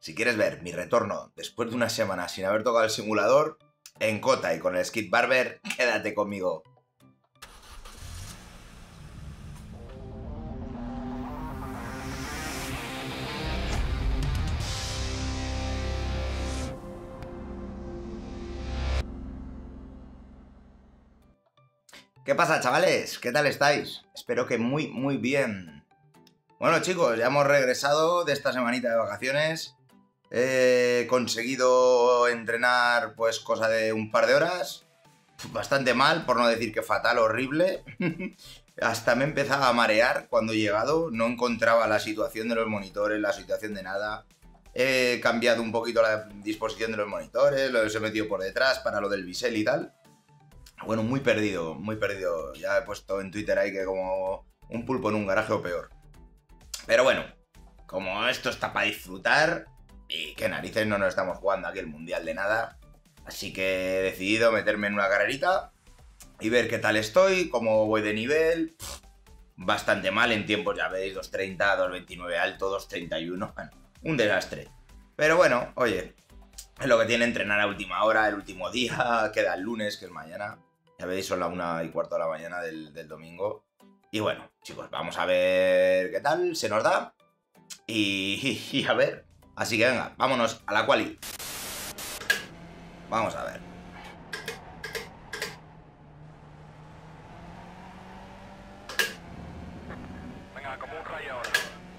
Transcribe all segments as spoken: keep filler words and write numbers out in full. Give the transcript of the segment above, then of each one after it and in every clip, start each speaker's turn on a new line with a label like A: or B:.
A: Si quieres ver mi retorno después de una semana sin haber tocado el simulador, en Cota y con el Skip Barber, quédate conmigo. ¿Qué pasa, chavales? ¿Qué tal estáis? Espero que muy, muy bien. Bueno, chicos, ya hemos regresado de esta semanita de vacaciones. He conseguido entrenar, pues, cosa de un par de horas. Bastante mal, por no decir que fatal, horrible. Hasta me empezaba a marear cuando he llegado. No encontraba la situación de los monitores, la situación de nada. He cambiado un poquito la disposición de los monitores, los he metido por detrás para lo del bisel y tal. Bueno, muy perdido, muy perdido. Ya he puesto en Twitter ahí que como un pulpo en un garaje o peor. Pero bueno, como esto está para disfrutar, y qué narices, no nos estamos jugando aquí el mundial de nada, así que he decidido meterme en una carrerita y ver qué tal estoy, cómo voy de nivel. Bastante mal en tiempos, ya veis, dos treinta, dos veintinueve alto, dos treinta y uno, bueno, un desastre. Pero bueno, oye, es lo que tiene entrenar a última hora, el último día, queda el lunes, que es mañana. Ya veis, son la una y cuarto de la mañana del, del domingo. Y bueno, chicos, vamos a ver qué tal se nos da. Y, y, y a ver. Así que venga, vámonos a la quali. Vamos a ver.
B: Venga, como un rayo ahora.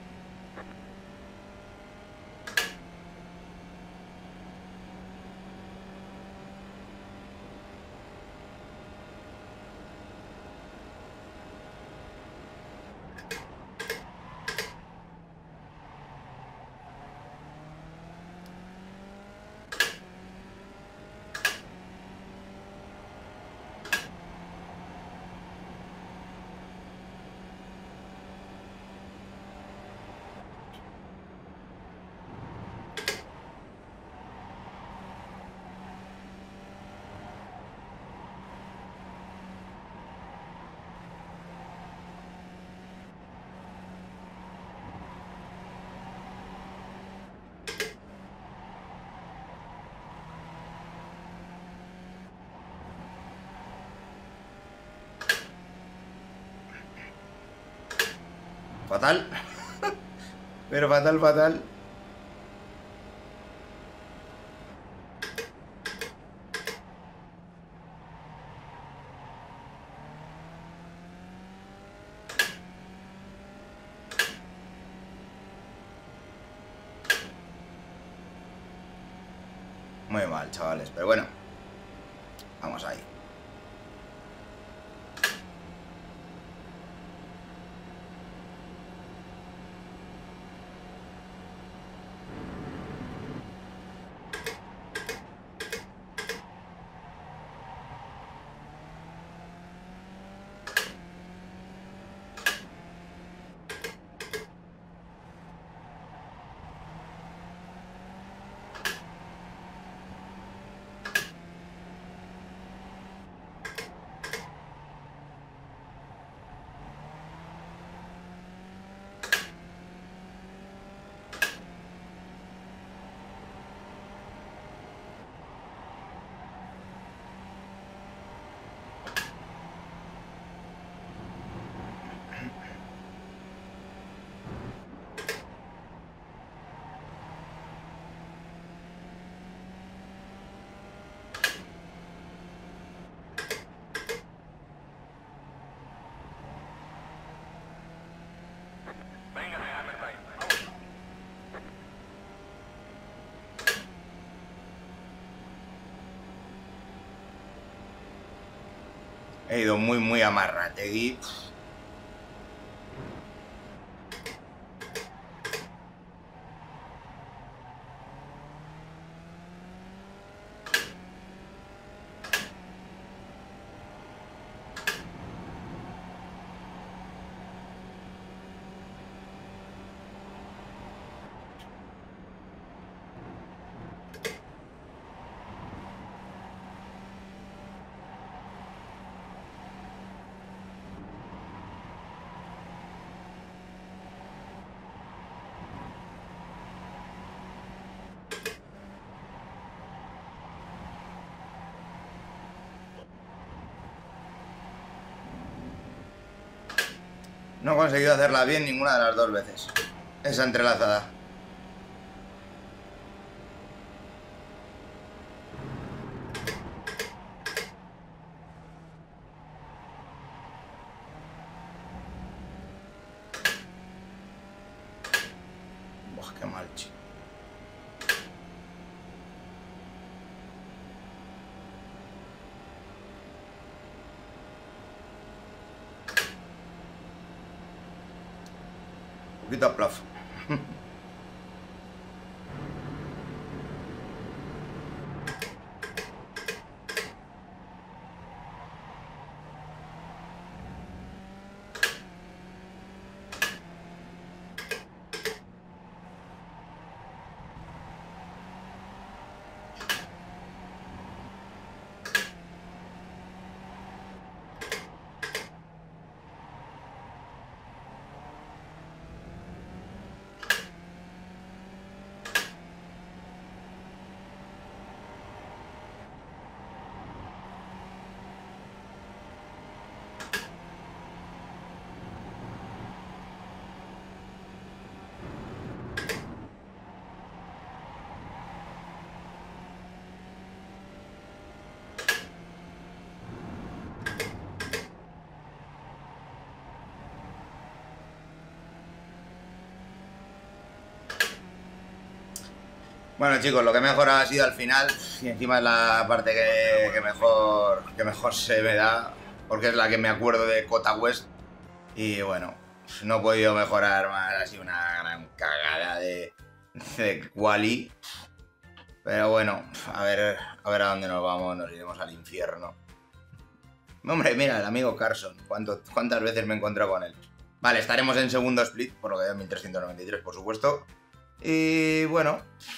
A: Fatal. Pero fatal, fatal. Muy mal, chavales, pero bueno. Vamos ahí.
B: Venga, Hammerbein, vamos.
A: He ido muy, muy amarrategui. No he conseguido hacerla bien ninguna de las dos veces. Esa entrelazada. Buah, qué mal, chico. Un poquito a plaf. Bueno, chicos, lo que mejor ha sido al final, y encima es la parte que, que mejor que mejor se me da, porque es la que me acuerdo de Cota West. Y bueno, no he podido mejorar más, ha sido una gran cagada de, de quali. Pero bueno, a ver, a ver a dónde nos vamos, nos iremos al infierno. Hombre, mira, el amigo Carson, ¿cuánto, ¿cuántas veces me he encontrado con él? Vale, estaremos en segundo split, por lo que veo, mil trescientos noventa y tres, por supuesto. Y bueno,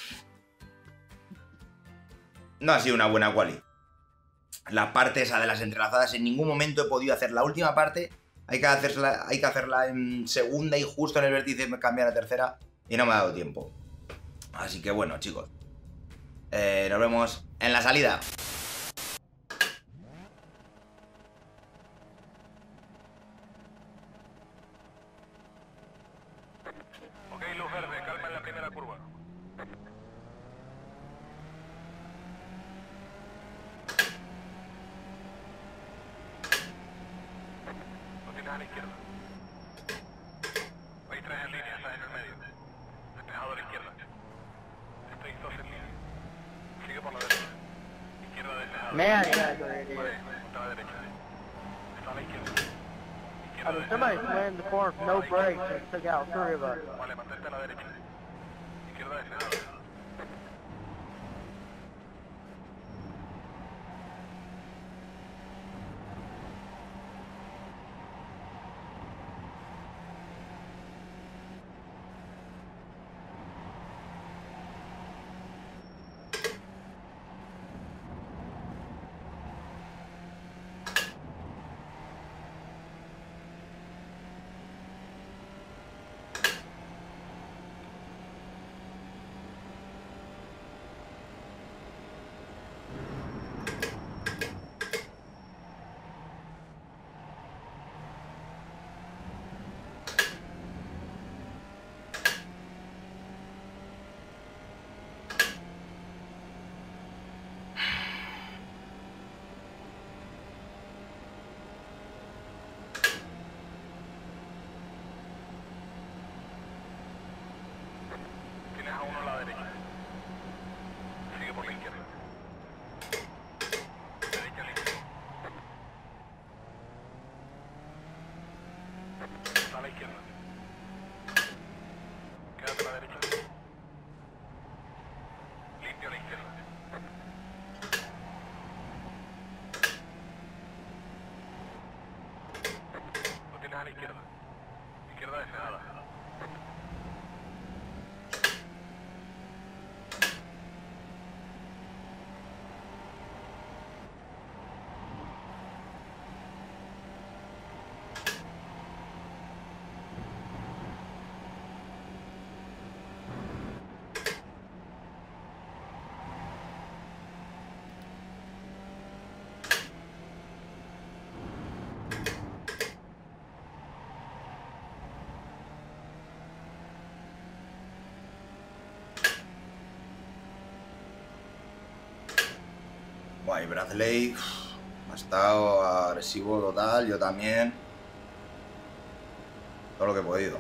A: no ha sido una buena quali. La parte esa de las entrelazadas, en ningún momento he podido hacer la última parte. Hay que hacerla, hay que hacerla en segunda y justo en el vértice me cambia a la tercera y no me ha dado tiempo. Así que bueno, chicos, eh, nos vemos en la salida.
B: Ok, luz verde, calma en la primera curva. Lo tienes a la izquierda. Hay tres en línea, estás en el medio. Despejado a la izquierda. Estáis dos en línea. Sigue por la derecha. Izquierda despejada.
C: Man, yeah, go ahead,
B: Vale,
C: yeah.
B: está a la derecha. Está a la izquierda.
C: I
B: Izquierda
C: mean, somebody
B: despejada.
C: slammed the car with no brakes and took out three of us.
B: Vale, mantente a la derecha. Izquierda despejada.
A: Guay, Bradley uf, ha estado agresivo total, yo también. Todo lo que he podido.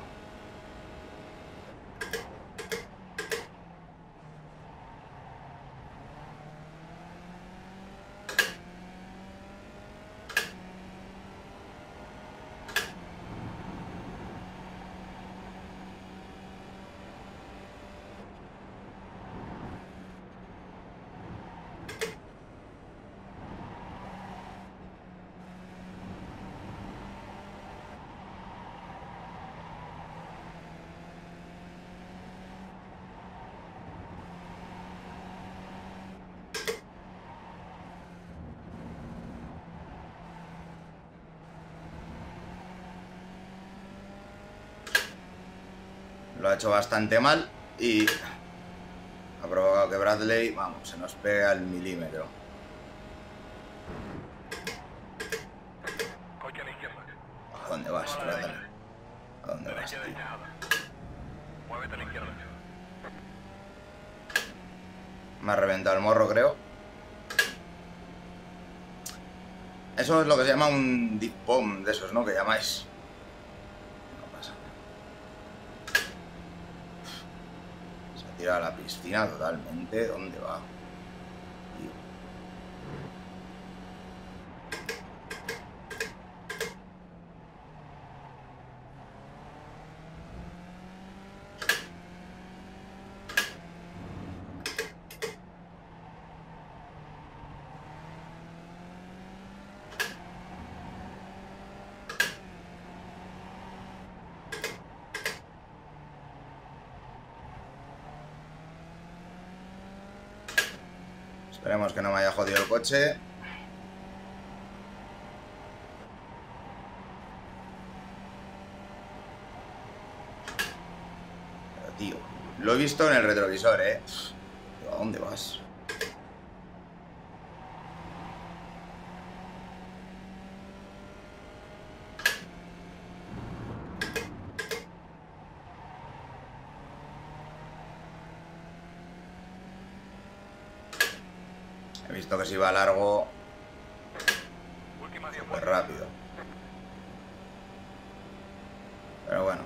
A: Lo ha hecho bastante mal y ha provocado que Bradley, vamos, se nos pegue al milímetro.
B: Coche a la izquierda.
A: ¿A dónde vas, Bradley? ¿A dónde
B: A la
A: vas,
B: izquierda
A: tío?
B: despejada. Muévete a la izquierda.
A: Me ha reventado el morro, creo. Eso es lo que se llama un deep bomb de esos, ¿no? Que llamáis. No pasa nada. Se ha tirado a la piscina totalmente. ¿Dónde va? Tío. Esperemos que no me haya jodido el coche. Pero, tío, lo he visto en el retrovisor, ¿eh? Tío, ¿a dónde vas? He visto que si iba largo,
B: Última diez
A: pues
B: vueltas.
A: rápido. Pero bueno.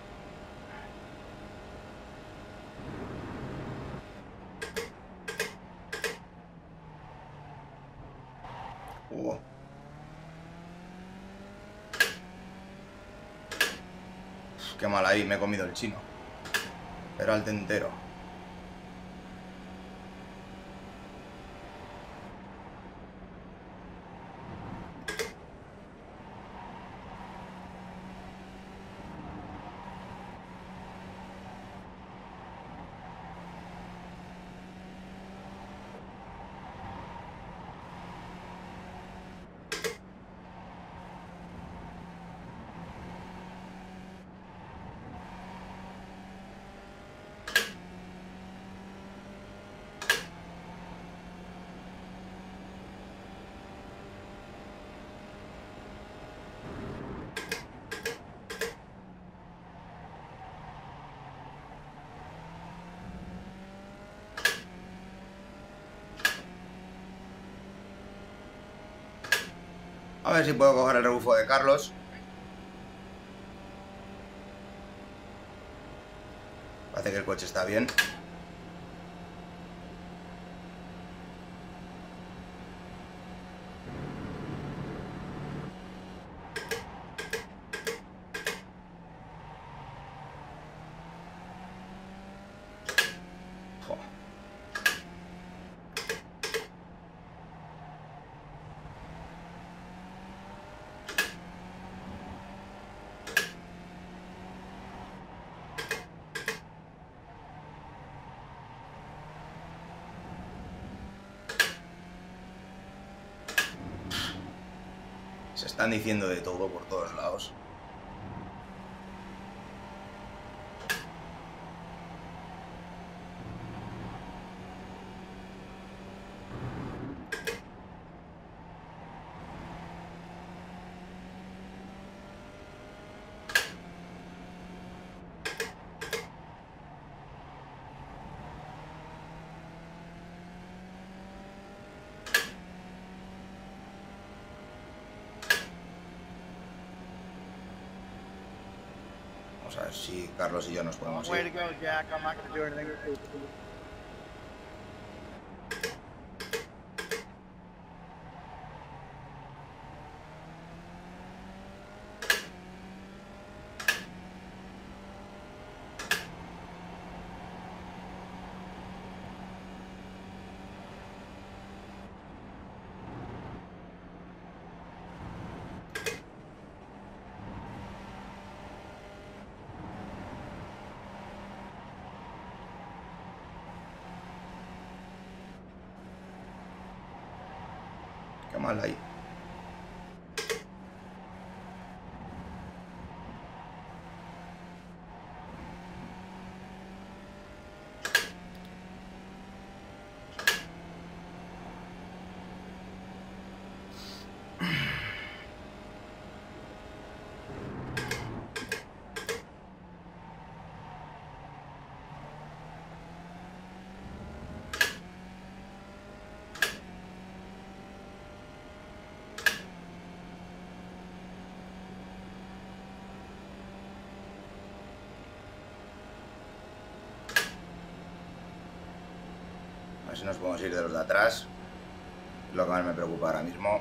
A: Uh. Qué mal ahí, me he comido el chino. Pero al entero. A ver si puedo coger el rebufo de Carlos. Parece que el coche está bien. Jo. Se están diciendo de todo por todos lados. Vamos a ver si Carlos y yo nos podemos
C: Way to
A: ir.
C: go, Jack. I'm not gonna do anything stupid.
A: Qué mal ahí. A ver si nos podemos ir de los de atrás. Es lo que más me preocupa ahora mismo.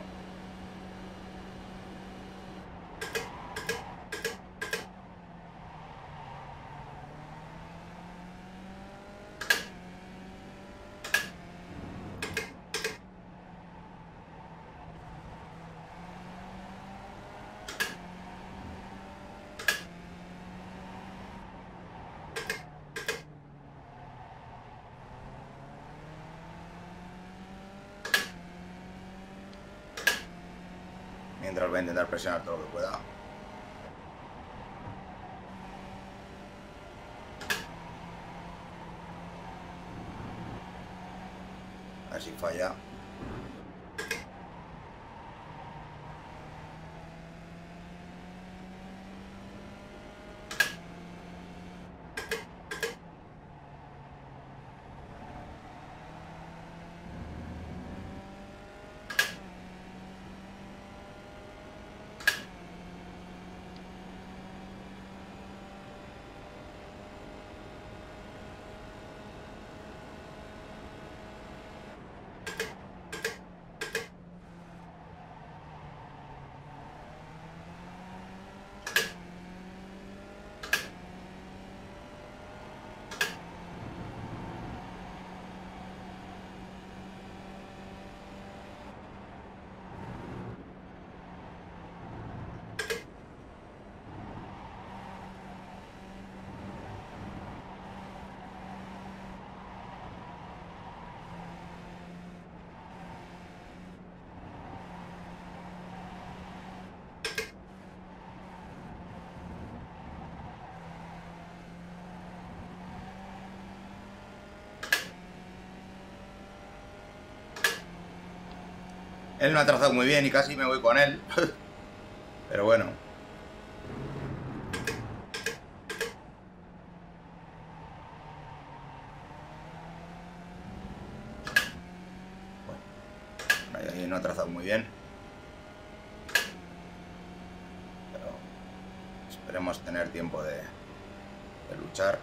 A: Mientras voy a intentar presionar todo lo que pueda. A ver si falla. Él no ha trazado muy bien y casi me voy con él. Pero bueno. Bueno, ahí no ha trazado muy bien. Pero esperemos tener tiempo de, de luchar.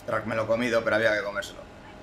A: Track me lo he comido, pero había que comérselo.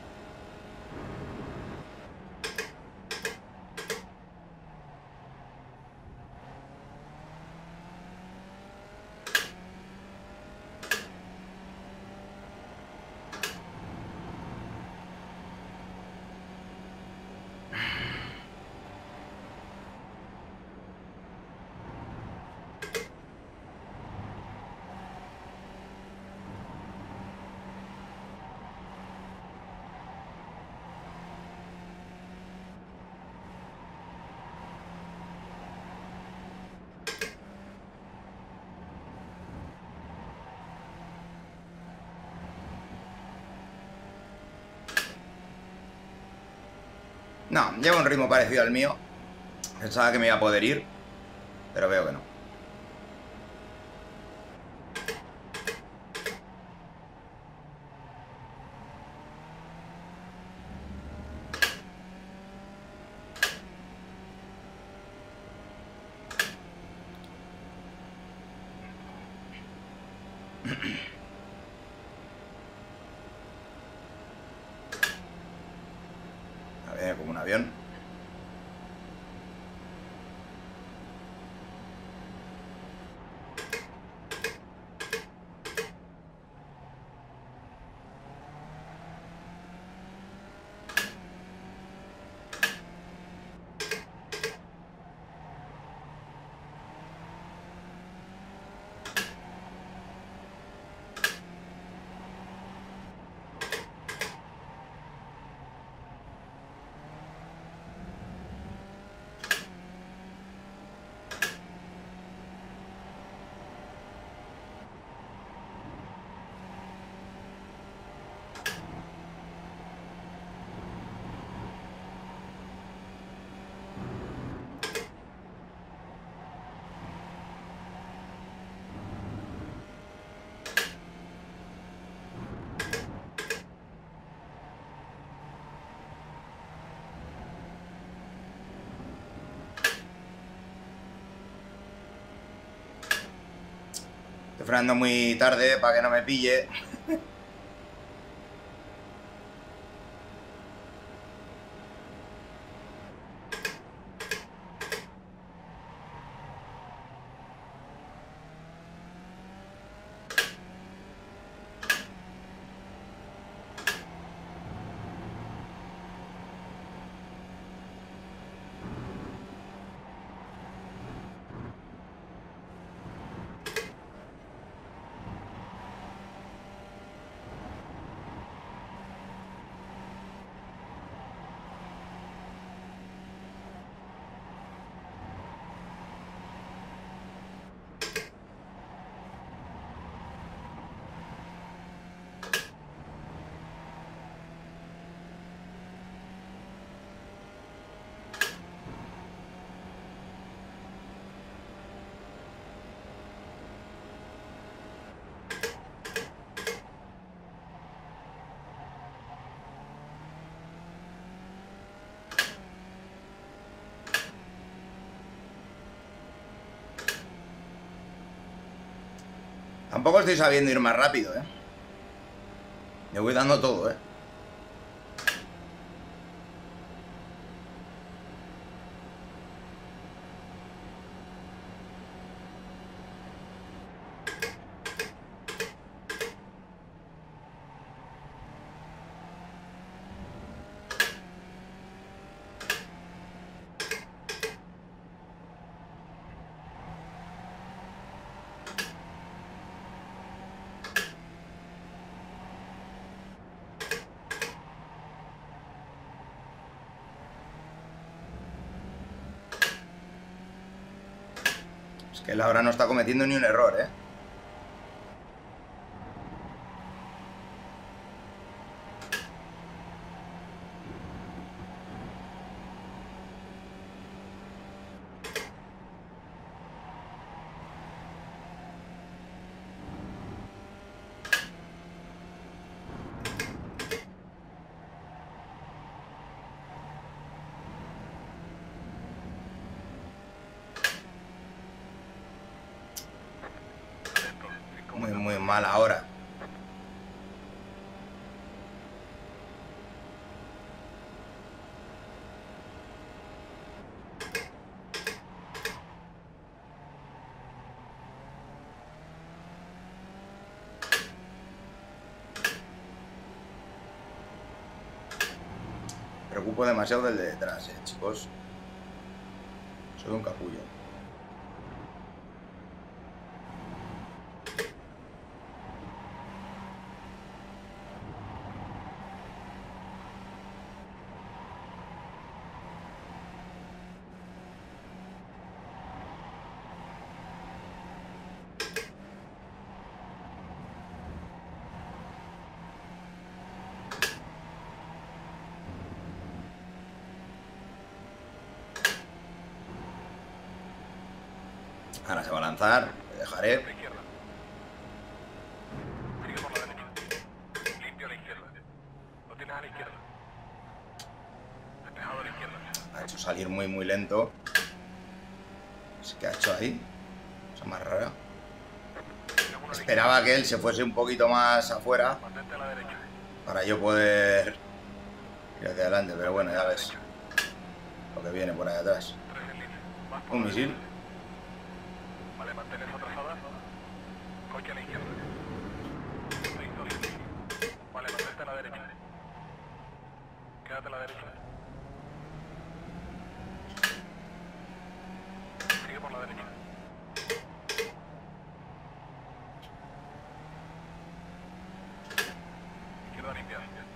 A: No, lleva un ritmo parecido al mío. Pensaba que me iba a poder ir, pero veo que no. A ver, como un avión. Estoy frenando muy tarde para que no me pille. Tampoco estoy sabiendo ir más rápido, ¿eh? Me voy dando todo, ¿eh? Es que Laura no está cometiendo ni un error, ¿eh? Muy, muy mal ahora. preocupo demasiado del de detrás, eh, chicos. Soy un capullo. Ahora se va a lanzar, le dejaré.
B: A la izquierda. Sigue por la derecha. Limpio a la izquierda. Lo tienes a la izquierda. Despejado a la izquierda.
A: Ha hecho salir muy muy lento. Así que ha hecho ahí. Cosa más rara.
B: Tienes uno a la
A: Esperaba que él se fuese un poquito más afuera
B: izquierda. Mantente a la derecha.
A: para yo poder ir hacia adelante, pero bueno, ya ves
B: Derecha.
A: lo que viene por ahí atrás.
B: Tres en línea. Vas por
A: Un
B: la
A: misil.
B: derecha. Vale, mantén esa trazada. Coche a la izquierda. Seis, dos en línea. Vale, mantente a la derecha. Quédate a la derecha. Sigue por la derecha. Izquierda limpia.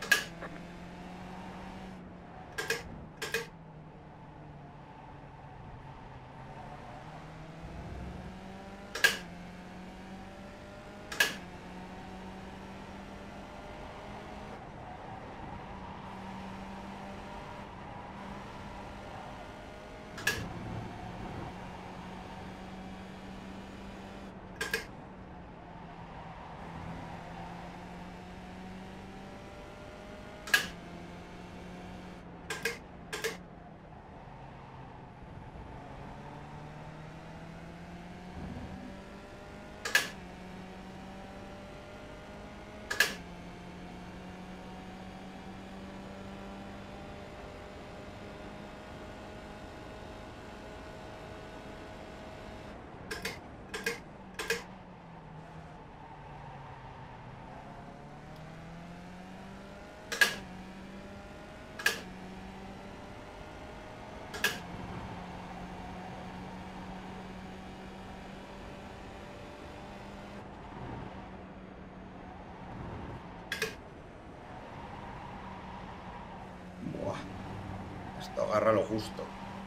A: Buah. Esto agarra lo justo.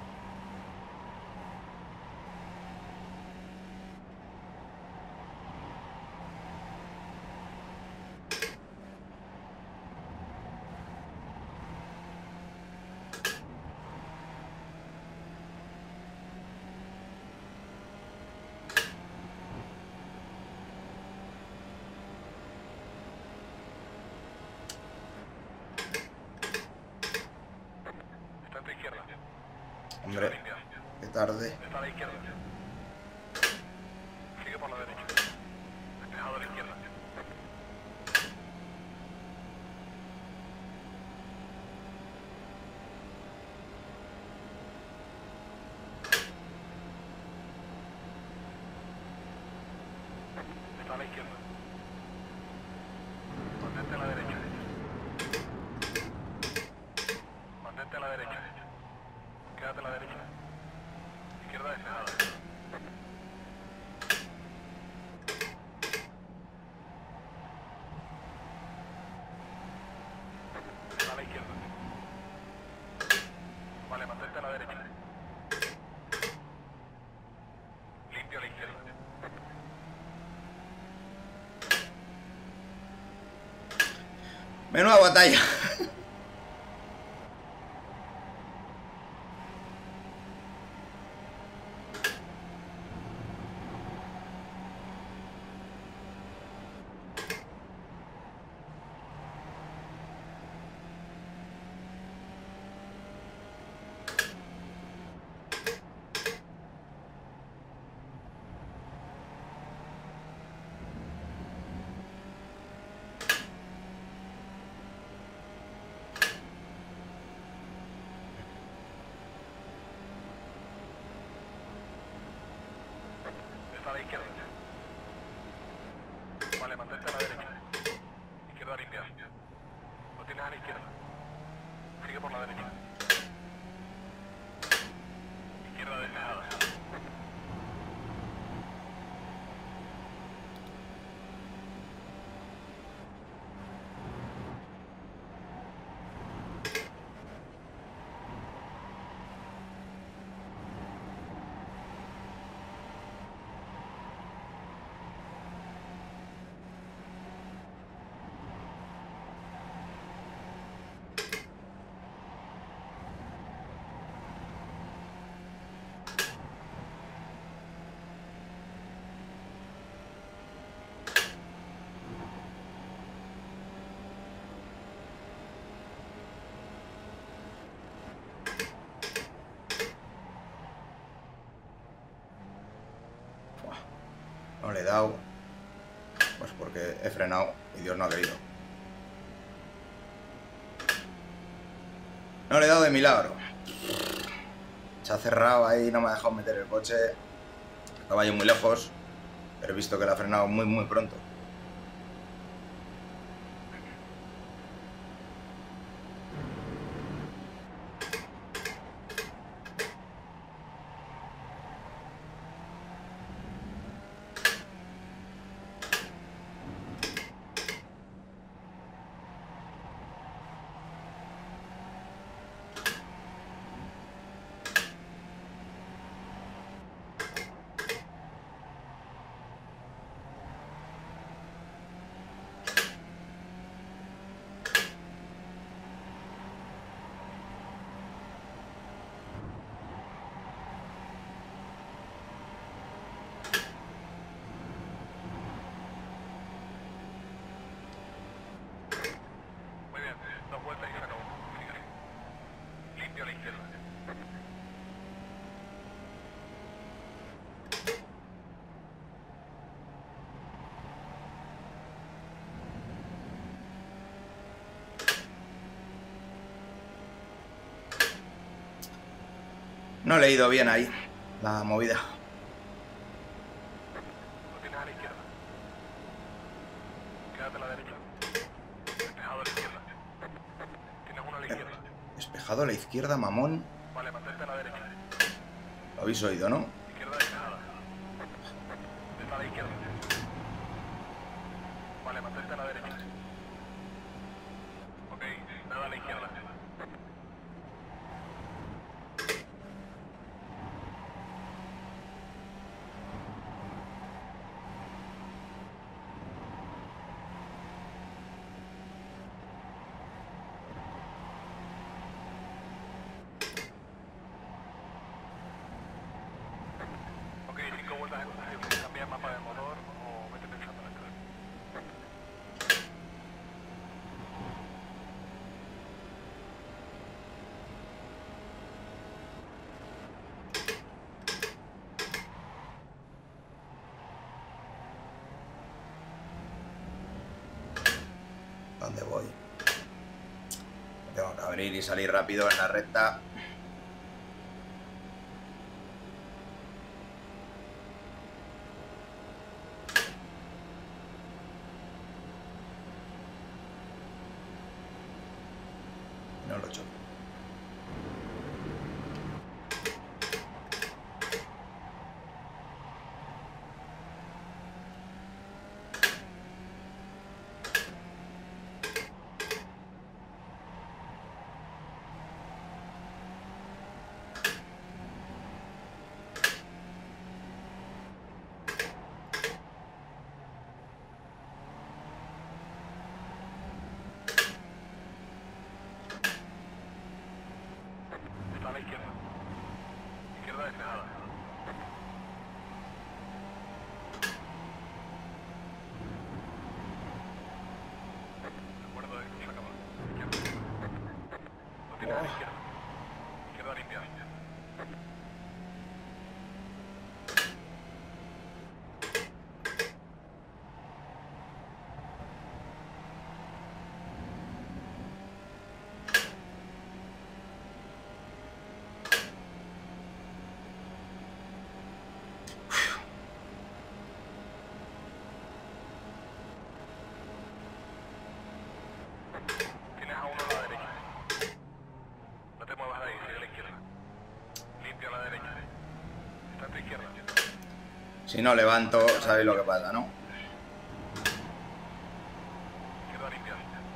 B: Está a tu izquierda.
A: Hombre,
B: Limpia.
A: qué tarde.
B: Está a la izquierda. Sigue por la derecha. Despejado a la izquierda. Está a la izquierda. Mantente a la derecha. Mantente a la derecha. Quédate a la derecha. Izquierda despejada. Está a la izquierda. Vale, mantente a la derecha. Limpio a la izquierda.
A: Menuda batalla.
B: Está a la izquierda. Vale, mantente a la derecha. Izquierda limpia. Lo tienes a la izquierda. Sigue por la derecha. Izquierda despejada.
A: No le he dado. Pues porque he frenado y Dios no ha querido. No le he dado de milagro. Se ha cerrado ahí, no me ha dejado meter el coche. Estaba yo muy lejos, pero he visto que la ha frenado muy, muy pronto.
B: Muy bien, dos vueltas y se acabó. Sigue. Limpio a la izquierda.
A: No he leído bien ahí la movida.
B: Lo tienes a la izquierda. Quédate a la derecha. Despejado a la izquierda. Tienes uno a la izquierda.
A: Despejado a la izquierda, mamón.
B: Vale, mantente a la derecha.
A: Lo habéis oído, ¿no?
B: Izquierda despejada. Está a la izquierda. Vale, mantente a la derecha. Ok, nada a la izquierda. Ok, cinco vueltas en conducción. Cambia el mapa del motor o vete pensando en el tren.
A: ¿Dónde voy? Tengo que abrir y salir rápido en la recta. No lo choco.
B: Está a la izquierda. Izquierda despejada. Recuerdo de que se acaba. Izquierda. Lo tienes a la izquierda. Izquierda limpia. Tienes a uno a la derecha.
A: Si no levanto, sabéis lo que pasa, ¿no?
B: Izquierda limpia.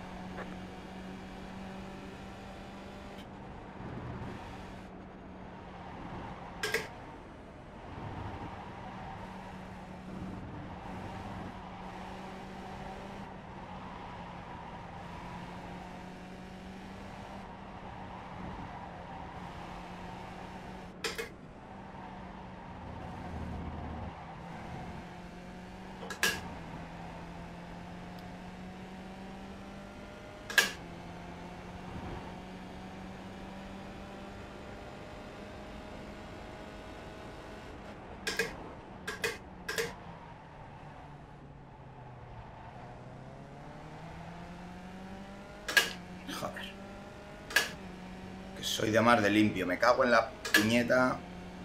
A: Joder. Que soy de más de limpio. Me cago en la puñeta.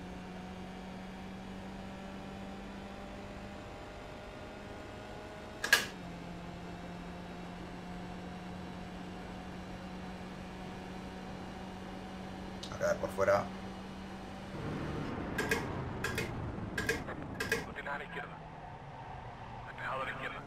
A: A quedar por fuera.
B: Lo tienes a la izquierda. Despejado a la izquierda.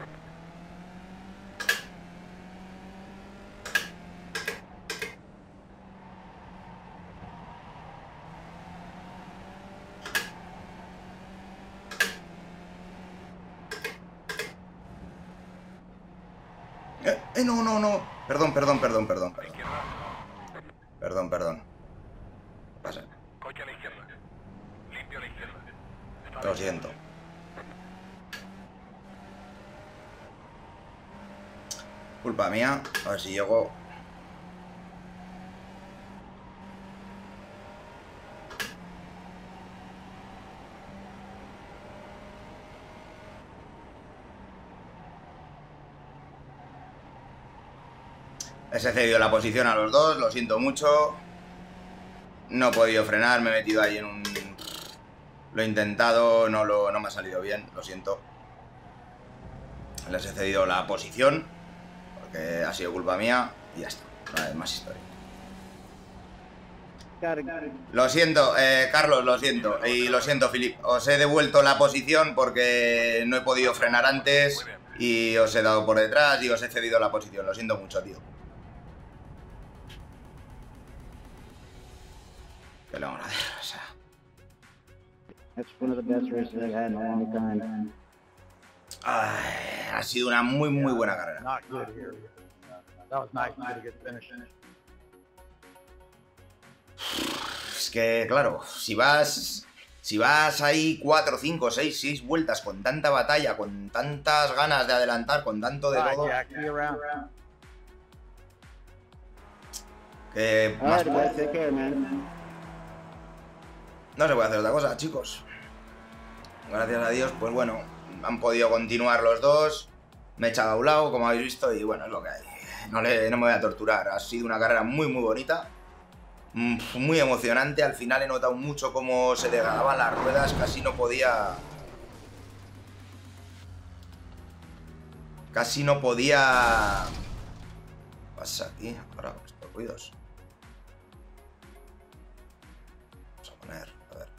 A: Eh, eh, no, no, no. Perdón, perdón, perdón, perdón,
B: A la
A: perdón.
B: izquierda.
A: Perdón, perdón. ¿Qué pasa?
B: Coche a la izquierda. Limpio a la izquierda. Está a la
A: Lo
B: izquierda.
A: siento. Culpa mía. A ver si llego. Les he cedido la posición a los dos, lo siento mucho. No he podido frenar, me he metido ahí en un... Lo he intentado, no, lo, no me ha salido bien, lo siento. Les he cedido la posición, porque ha sido culpa mía, y ya está, no hay más historia.
C: Got it, got it.
A: Lo siento, eh, Carlos, lo siento, y lo siento, Filip. Os he devuelto la posición porque no he podido frenar antes y os he dado por detrás y os he cedido la posición, lo siento mucho, tío. ¿Qué le vamos a hacer? O sea...
C: That's one of the best races I've had in a long time.
A: Ay, ha sido una muy, muy buena carrera.
D: Not good here. That was not going to get finished.
A: Es que, claro, si vas... Si vas ahí cuatro, cinco, seis, seis vueltas con tanta batalla, con tantas ganas de adelantar, con tanto de
D: Bye,
A: todo,
D: Jack. See you around.
A: que
C: All
A: más
C: right,
A: puede-
C: guys, take care, man.
A: no se puede hacer otra cosa, chicos. Gracias a Dios, pues bueno, han podido continuar los dos. Me he echado a un lado, como habéis visto, y bueno, es lo que hay. No, le, no me voy a torturar. Ha sido una carrera muy, muy bonita. mm, Muy emocionante. Al final he notado mucho cómo se degradaban las ruedas. Casi no podía... Casi no podía... ¿Qué pasa aquí? Ahora con estos ruidos. Vamos a poner... A ver.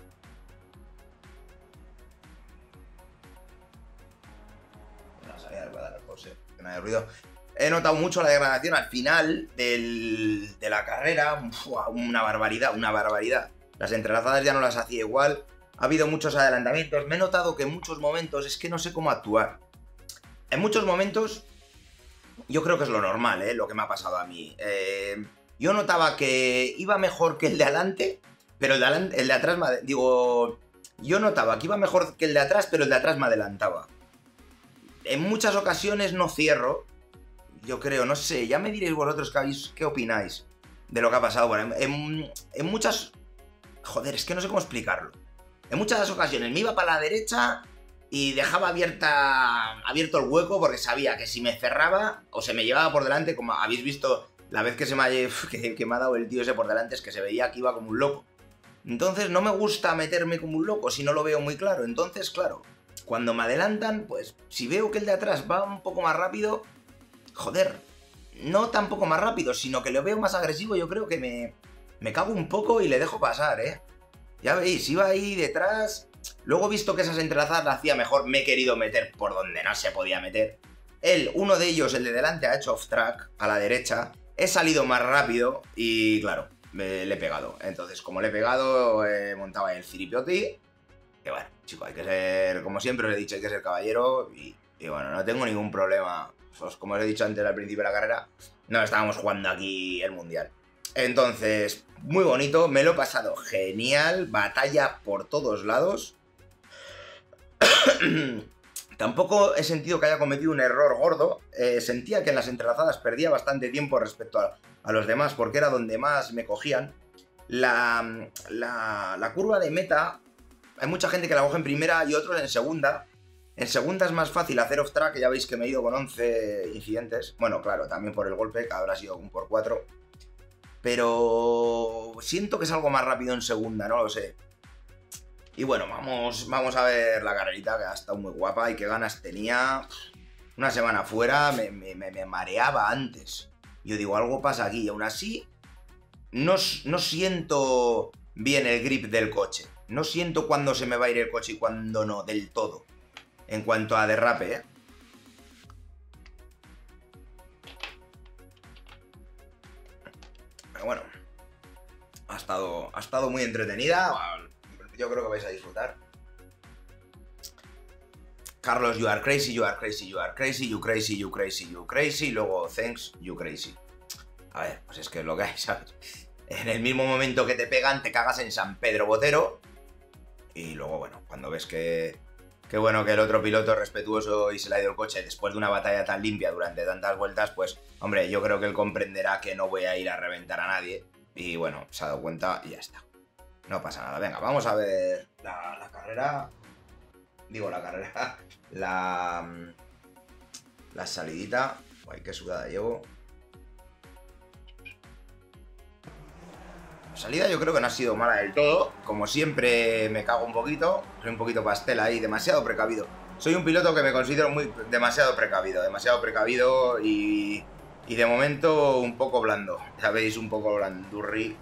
A: No sabía que iba a dar el pause, que no haya ruido. He notado mucho la degradación al final del, de la carrera. Uf, una barbaridad, una barbaridad. Las entrelazadas ya no las hacía igual. Ha habido muchos adelantamientos. Me he notado que en muchos momentos es que no sé cómo actuar. En muchos momentos, yo creo que es lo normal, ¿eh? Lo que me ha pasado a mí. Eh, yo notaba que iba mejor que el de adelante, pero el de, adelante, el de atrás me... Digo, yo notaba que iba mejor que el de atrás, pero el de atrás me adelantaba. En muchas ocasiones no cierro. Yo creo, no sé, ya me diréis vosotros qué, habéis, qué opináis de lo que ha pasado. Bueno, en, en muchas... Joder, es que no sé cómo explicarlo. En muchas ocasiones me iba para la derecha y dejaba abierta, abierto el hueco porque sabía que si me cerraba o se me llevaba por delante, como habéis visto la vez que se me ha, que, que me ha dado el tío ese por delante, es que se veía que iba como un loco. Entonces no me gusta meterme como un loco si no lo veo muy claro. Entonces, claro, cuando me adelantan, pues si veo que el de atrás va un poco más rápido... Joder, no tampoco más rápido, sino que lo veo más agresivo, yo creo que me, me cago un poco y le dejo pasar, ¿eh? Ya veis, iba ahí detrás Luego, visto que esas entrelazadas la hacía mejor, me he querido meter por donde no se podía meter. Él, uno de ellos, el de delante, ha hecho off-track a la derecha. He salido más rápido y, claro, me, le he pegado. Entonces, como le he pegado, he montado ahí el ziripioti. Que bueno, chicos, hay que ser, como siempre os he dicho, hay que ser caballero. Y, y bueno, no tengo ningún problema. Pues, como os he dicho antes al principio de la carrera, no estábamos jugando aquí el mundial. Entonces, muy bonito, me lo he pasado genial. Batalla por todos lados. Tampoco he sentido que haya cometido un error gordo. Eh, sentía que en las entrelazadas perdía bastante tiempo respecto a, a los demás, porque era donde más me cogían. La, la, la curva de meta, hay mucha gente que la coge en primera y otros en segunda. En segunda es más fácil hacer off-track, que ya veis que me he ido con once incidentes. Bueno, claro, también por el golpe, que habrá sido un por cuatro. Pero siento que es algo más rápido en segunda, no lo sé. Y bueno, vamos, vamos a ver la carrerita, que ha estado muy guapa y qué ganas tenía. Una semana fuera, me, me, me mareaba antes. Yo digo, algo pasa aquí, y aún así no, no siento bien el grip del coche. No siento cuándo se me va a ir el coche y cuándo no, del todo. En cuanto a derrape, ¿eh? Pero bueno, ha estado, ha estado muy entretenida. Yo creo que vais a disfrutar. Carlos, you are crazy, you are crazy, you are crazy, you crazy, you crazy, you crazy. Y luego, thanks, you crazy. A ver, pues es que es lo que hay, ¿sabes? En el mismo momento que te pegan, te cagas en San Pedro Botero. Y luego, bueno, cuando ves que... Qué bueno que el otro piloto es respetuoso y se le ha ido el coche después de una batalla tan limpia durante tantas vueltas, pues, hombre, yo creo que él comprenderá que no voy a ir a reventar a nadie. Y bueno, se ha dado cuenta y ya está. No pasa nada. Venga, vamos a ver la, la carrera. Digo, la carrera. La... La salidita. Uy, qué sudada llevo. La salida yo creo que no ha sido mala del todo. Como siempre me cago un poquito. Soy un poquito pastel ahí, demasiado precavido. Soy un piloto que me considero muy demasiado precavido. Demasiado precavido y... Y de momento un poco blando. Ya veis, un poco blandurri.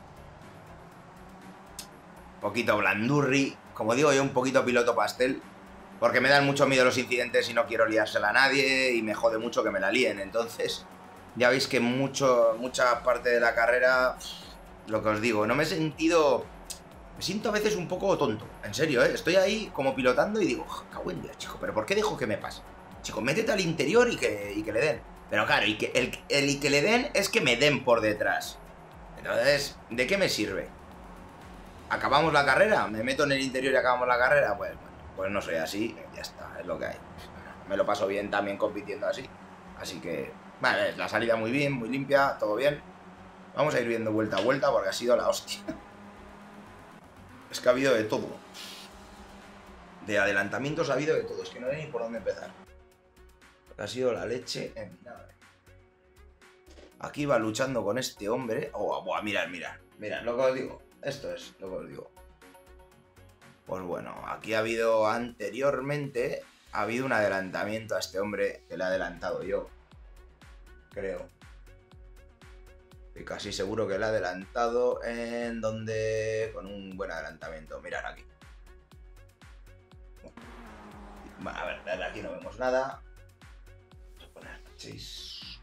A: Un poquito blandurri. Como digo yo, un poquito piloto pastel. Porque me dan mucho miedo los incidentes y no quiero liársela a nadie. Y me jode mucho que me la líen. Entonces, ya veis que mucho, mucha parte de la carrera... Lo que os digo, no me he sentido... Me siento a veces un poco tonto. En serio, ¿eh? Estoy ahí como pilotando y digo, cago en Dios, chico, ¿pero por qué dejo que me pase? Chico, métete al interior y que, y que le den. Pero claro, y que el, el y que le den es que me den por detrás. Entonces, ¿de qué me sirve? ¿Acabamos la carrera? ¿Me meto en el interior y acabamos la carrera? Pues, bueno, pues no soy así, ya está, es lo que hay. Me lo paso bien también compitiendo así. Así que, vale, la salida muy bien, muy limpia, todo bien. Vamos a ir viendo vuelta a vuelta porque ha sido la hostia. Es que ha habido de todo. De adelantamientos ha habido de todo. Es que no sé ni por dónde empezar. Porque ha sido la leche en vinagre. Aquí va luchando con este hombre. Oh, buah, mirad, mirad. Mirad, lo que os digo. Esto es lo que os digo. Pues bueno, aquí ha habido anteriormente... Ha habido un adelantamiento a este hombre que le he adelantado yo. Creo. Y casi seguro que le he adelantado en donde... Con un buen adelantamiento. Mirad aquí. Bueno, a ver, desde aquí no vemos nada. Vamos a poner seis.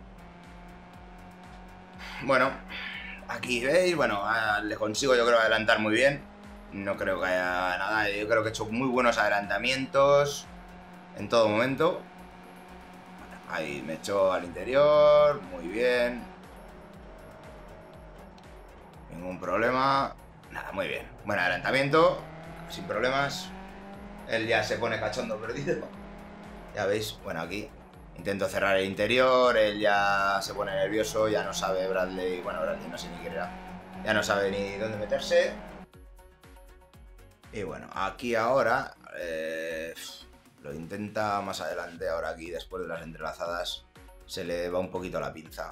A: Bueno, aquí veis, bueno, le consigo yo creo adelantar muy bien. No creo que haya nada. Yo creo que he hecho muy buenos adelantamientos en todo momento. Ahí me echo al interior. Muy bien. Ningún problema. Nada, muy bien. Buen adelantamiento. Sin problemas. Él ya se pone cachondo perdido. Ya veis, bueno, aquí intento cerrar el interior. Él ya se pone nervioso. Ya no sabe Bradley. Bueno, Bradley no sé ni qué era. Ya no sabe ni dónde meterse. Y bueno, aquí ahora eh, lo intenta más adelante. Ahora aquí, después de las entrelazadas, se le va un poquito la pinza.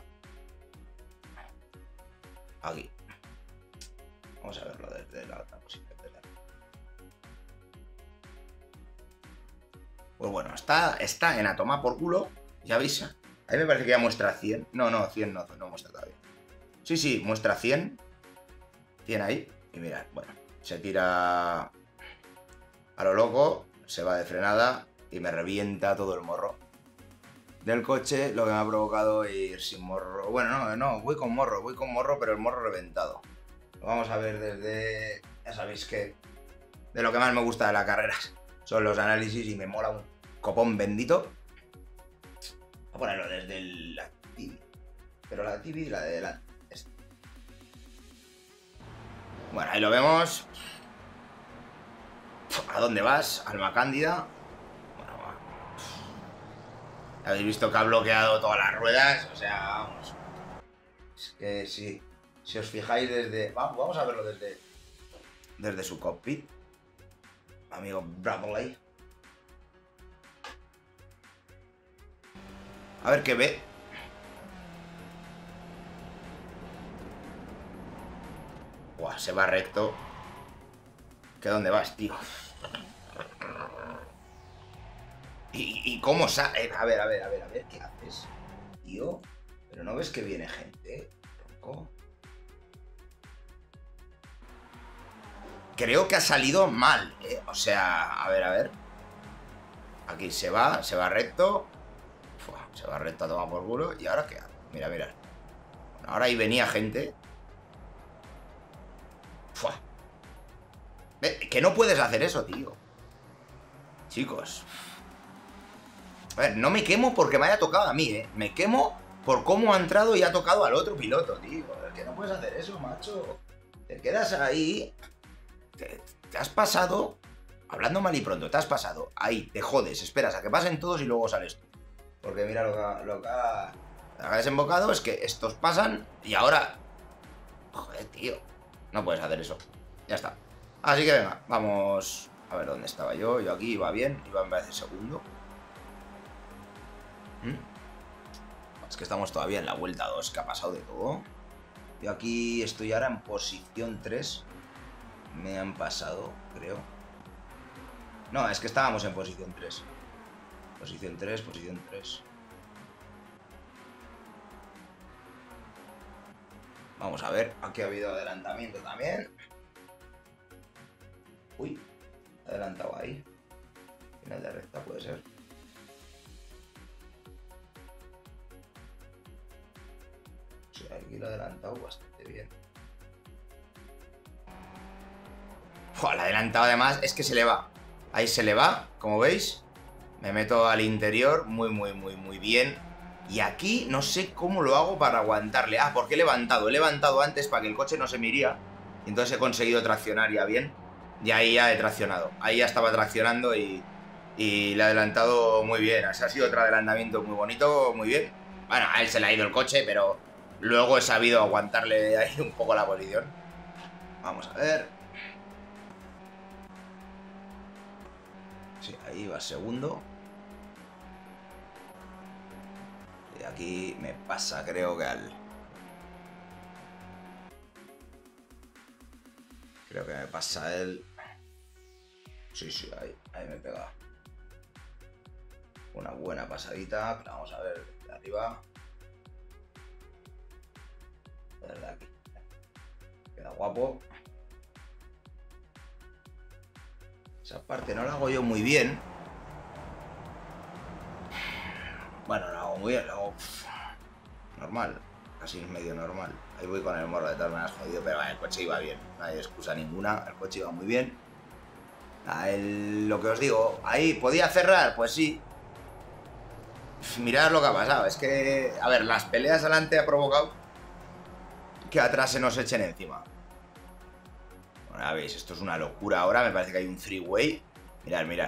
A: Aquí. Vamos a verlo desde la otra posición. Pues bueno, está, está en a tomar por culo. Ya veis. A mí me parece que ya muestra cien. No, no, cien no, no muestra todavía. Sí, sí, muestra cien. cien ahí. Y mirad, bueno, se tira... a lo loco, se va de frenada y me revienta todo el morro del coche, lo que me ha provocado ir sin morro. Bueno, no, no, voy con morro, voy con morro, pero el morro reventado. Lo vamos a ver desde... Ya sabéis que de lo que más me gusta de la carrera son los análisis y me mola un copón bendito. Voy a ponerlo desde la T V. Pero la T V, la de la... Bueno, ahí lo vemos. ¿A dónde vas? Alma Cándida. Bueno, bueno. Habéis visto que ha bloqueado todas las ruedas. O sea, vamos. Es que sí. Si os fijáis desde... Vamos, vamos a verlo desde... Desde su cockpit. Amigo Bradley. A ver qué ve. Buah, se va recto. ¿Que dónde vas, tío? ¿Y, y cómo sale? A ver, a ver, a ver, a ver, ¿qué haces? Tío, pero ¿no ves que viene gente? Tronco. Creo que ha salido mal, ¿eh? O sea, a ver, a ver. Aquí se va, se va recto. Fua, se va recto a tomar por culo. ¿Y ahora qué hago? Mira, mira. Bueno, ahora ahí venía gente. Fua. Que no puedes hacer eso, tío. Chicos. A ver, no me quemo porque me haya tocado a mí, ¿eh? Me quemo por cómo ha entrado y ha tocado al otro piloto, tío. Es que no puedes hacer eso, macho. Te quedas ahí. Te, te has pasado. Hablando mal y pronto, te has pasado. Ahí, te jodes, esperas a que pasen todos y luego sales tú. Porque mira lo que ha, lo que ha, lo que ha desembocado es que estos pasan y ahora... Joder, tío. No puedes hacer eso. Ya está. Así que venga, vamos a ver dónde estaba yo. Yo aquí iba bien, iba en vez de segundo. ¿Mm? Es que estamos todavía en la vuelta dos, que ha pasado de todo. Yo aquí estoy ahora en posición tres. Me han pasado, creo. No, es que estábamos en posición tres. Posición tres, posición tres. Vamos a ver, aquí ha habido adelantamiento también. Uy, adelantado ahí. Final de recta puede ser. Sí, aquí lo he adelantado bastante bien. Uf, lo he adelantado además, es que se le va. Ahí se le va, como veis. Me meto al interior muy, muy, muy, muy bien. Y aquí no sé cómo lo hago para aguantarle. Ah, porque he levantado. He levantado antes para que el coche no se me iría. Y entonces he conseguido traccionar ya bien. Y ahí ya he traccionado. Ahí ya estaba traccionando y, y le he adelantado muy bien. O sea, ha sido otro adelantamiento muy bonito, muy bien. Bueno, a él se le ha ido el coche, pero luego he sabido aguantarle ahí un poco la posición. Vamos a ver. Sí, ahí va segundo. Y aquí me pasa, creo que al... Creo que me pasa él. Sí, sí, ahí, ahí me pega. Una buena pasadita. Vamos a ver de arriba. Desde aquí. Queda guapo. Esa parte no la hago yo muy bien. Bueno, la hago muy bien, la hago normal, casi medio normal. Ahí voy con el morro de todas maneras jodido, pero el coche iba bien, no hay excusa ninguna, el coche iba muy bien. El, lo que os digo, ahí, ¿podía cerrar? Pues sí. Mirad lo que ha pasado, es que, a ver, las peleas adelante ha provocado que atrás se nos echen encima. Bueno, ya veis, esto es una locura ahora, me parece que hay un three-way. Mirad, mirad.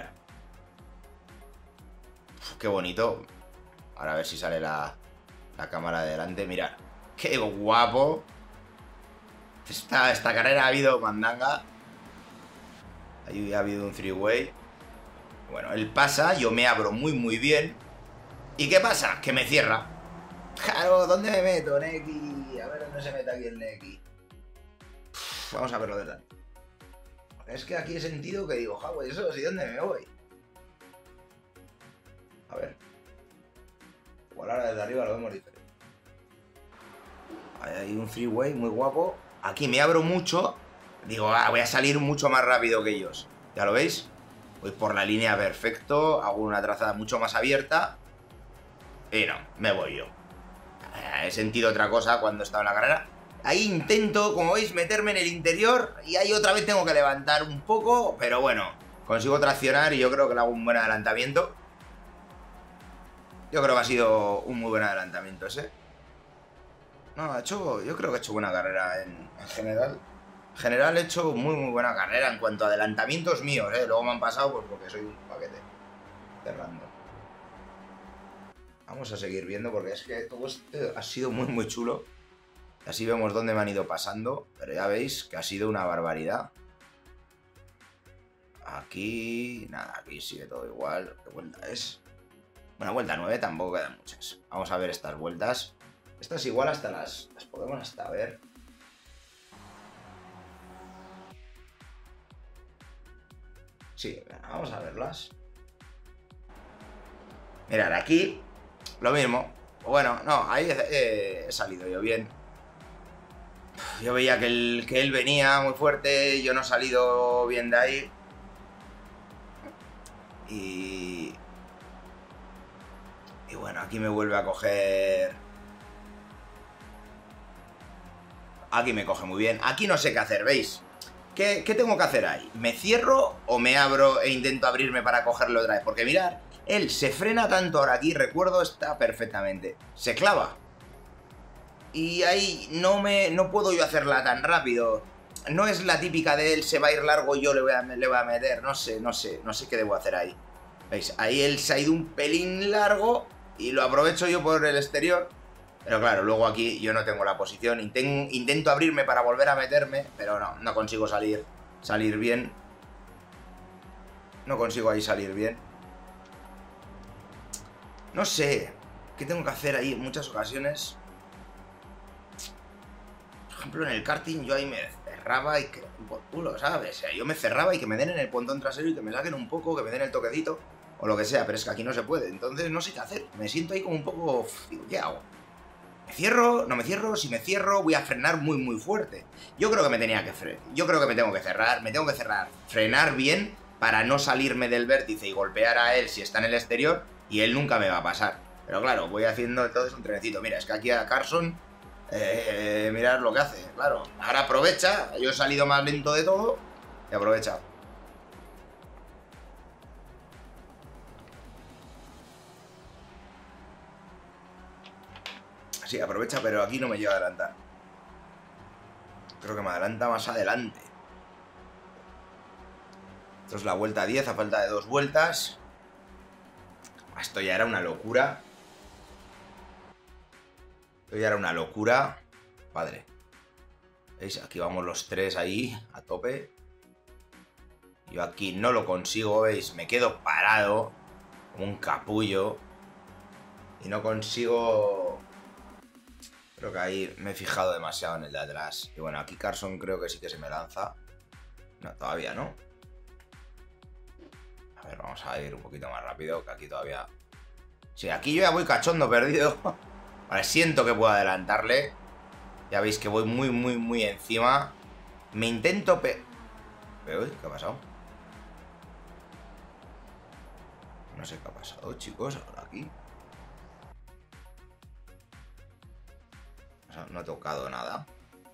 A: Uf, qué bonito. Ahora a ver si sale la, la cámara de delante. Mirad, qué guapo. Esta, esta carrera ha habido mandanga. Ahí ha habido un three-way. Bueno, él pasa, yo me abro muy muy bien. ¿Y qué pasa? Que me cierra. Claro, ¿dónde me meto, Neki? A ver dónde se mete aquí el Neki. Uf, vamos a verlo de delante. Es que aquí he sentido que digo, jago, eso, ¿y dónde me voy? A ver. Igual ahora desde arriba lo vemos diferente. Ahí hay un freeway muy guapo. Aquí me abro mucho. Digo, ah, voy a salir mucho más rápido que ellos. ¿Ya lo veis? Voy por la línea perfecto, hago una trazada mucho más abierta. Y no, me voy yo. He sentido otra cosa cuando estaba en la carrera. Ahí intento, como veis, meterme en el interior. Y ahí otra vez tengo que levantar un poco. Pero bueno, consigo traccionar y yo creo que le hago un buen adelantamiento. Yo creo que ha sido un muy buen adelantamiento ese. No, ha hecho, yo creo que ha hecho buena carrera en, en general. En general he hecho muy muy buena carrera en cuanto a adelantamientos míos, ¿eh? Luego me han pasado pues porque soy un paquete. Cerrando. Vamos a seguir viendo porque es que todo esto ha sido muy muy chulo. Así vemos dónde me han ido pasando. Pero ya veis que ha sido una barbaridad. Aquí... Nada, aquí sigue todo igual. ¿Qué vuelta es? Bueno, vuelta nueve tampoco quedan muchas. Vamos a ver estas vueltas. Estas igual hasta las... Las podemos hasta ver. Sí, vamos a verlas. Mirad, aquí lo mismo. Bueno, no, ahí he, he salido yo bien. Yo veía que, el, que él venía muy fuerte. Yo no he salido bien de ahí. Y... Y bueno, aquí me vuelve a coger... Aquí me coge muy bien. Aquí no sé qué hacer, ¿veis? ¿Qué, ¿Qué tengo que hacer ahí? ¿Me cierro o me abro e intento abrirme para cogerlo otra vez? Porque mirad, él se frena tanto ahora aquí, recuerdo, está perfectamente. Se clava. Y ahí no me no puedo yo hacerla tan rápido. No es la típica de él, se va a ir largo y yo le voy a, le voy a meter. No sé, no sé, no sé qué debo hacer ahí. ¿Veis? Ahí él se ha ido un pelín largo y lo aprovecho yo por el exterior. Pero claro, luego aquí yo no tengo la posición. Intento, intento abrirme para volver a meterme, pero no, no consigo salir, salir bien. No consigo ahí salir bien. No sé qué tengo que hacer ahí en muchas ocasiones. Por ejemplo, en el karting yo ahí me cerraba y que por culo, ¿sabes? O sea, yo me cerraba y que me den en el pontón trasero y que me saquen un poco, que me den el toquecito o lo que sea, pero es que aquí no se puede. Entonces no sé qué hacer. Me siento ahí como un poco... ¿Qué hago? ¿Me cierro? ¿No me cierro? Si me cierro voy a frenar muy muy fuerte. Yo creo que me tenía que frenar. Yo creo que me tengo que cerrar. Me tengo que cerrar. Frenar bien para no salirme del vértice y golpear a él si está en el exterior. Y él nunca me va a pasar. Pero claro, voy haciendo entonces un trenecito. Mira, es que aquí a Carson... Eh, eh, mirad lo que hace. Claro, ahora aprovecha. Yo he salido más lento de todo. Y aprovecha. Sí, aprovecha, pero aquí no me llega a adelantar. Creo que me adelanta más adelante. Esto es la vuelta diez, a falta de dos vueltas. Esto ya era una locura. Esto ya era una locura. Padre. ¿Veis? Aquí vamos los tres ahí, a tope. Yo aquí no lo consigo, ¿veis? Me quedo parado como un capullo. Y no consigo... Creo que ahí me he fijado demasiado en el de atrás. Y bueno, aquí Carson creo que sí que se me lanza. No, todavía no. A ver, vamos a ir un poquito más rápido, que aquí todavía... Sí, aquí yo ya voy cachondo, perdido. Vale, siento que puedo adelantarle. Ya veis que voy muy, muy, muy encima. Me intento... Pe... Pero, uy, ¿qué ha pasado? No sé qué ha pasado, chicos, ahora aquí. No he tocado nada.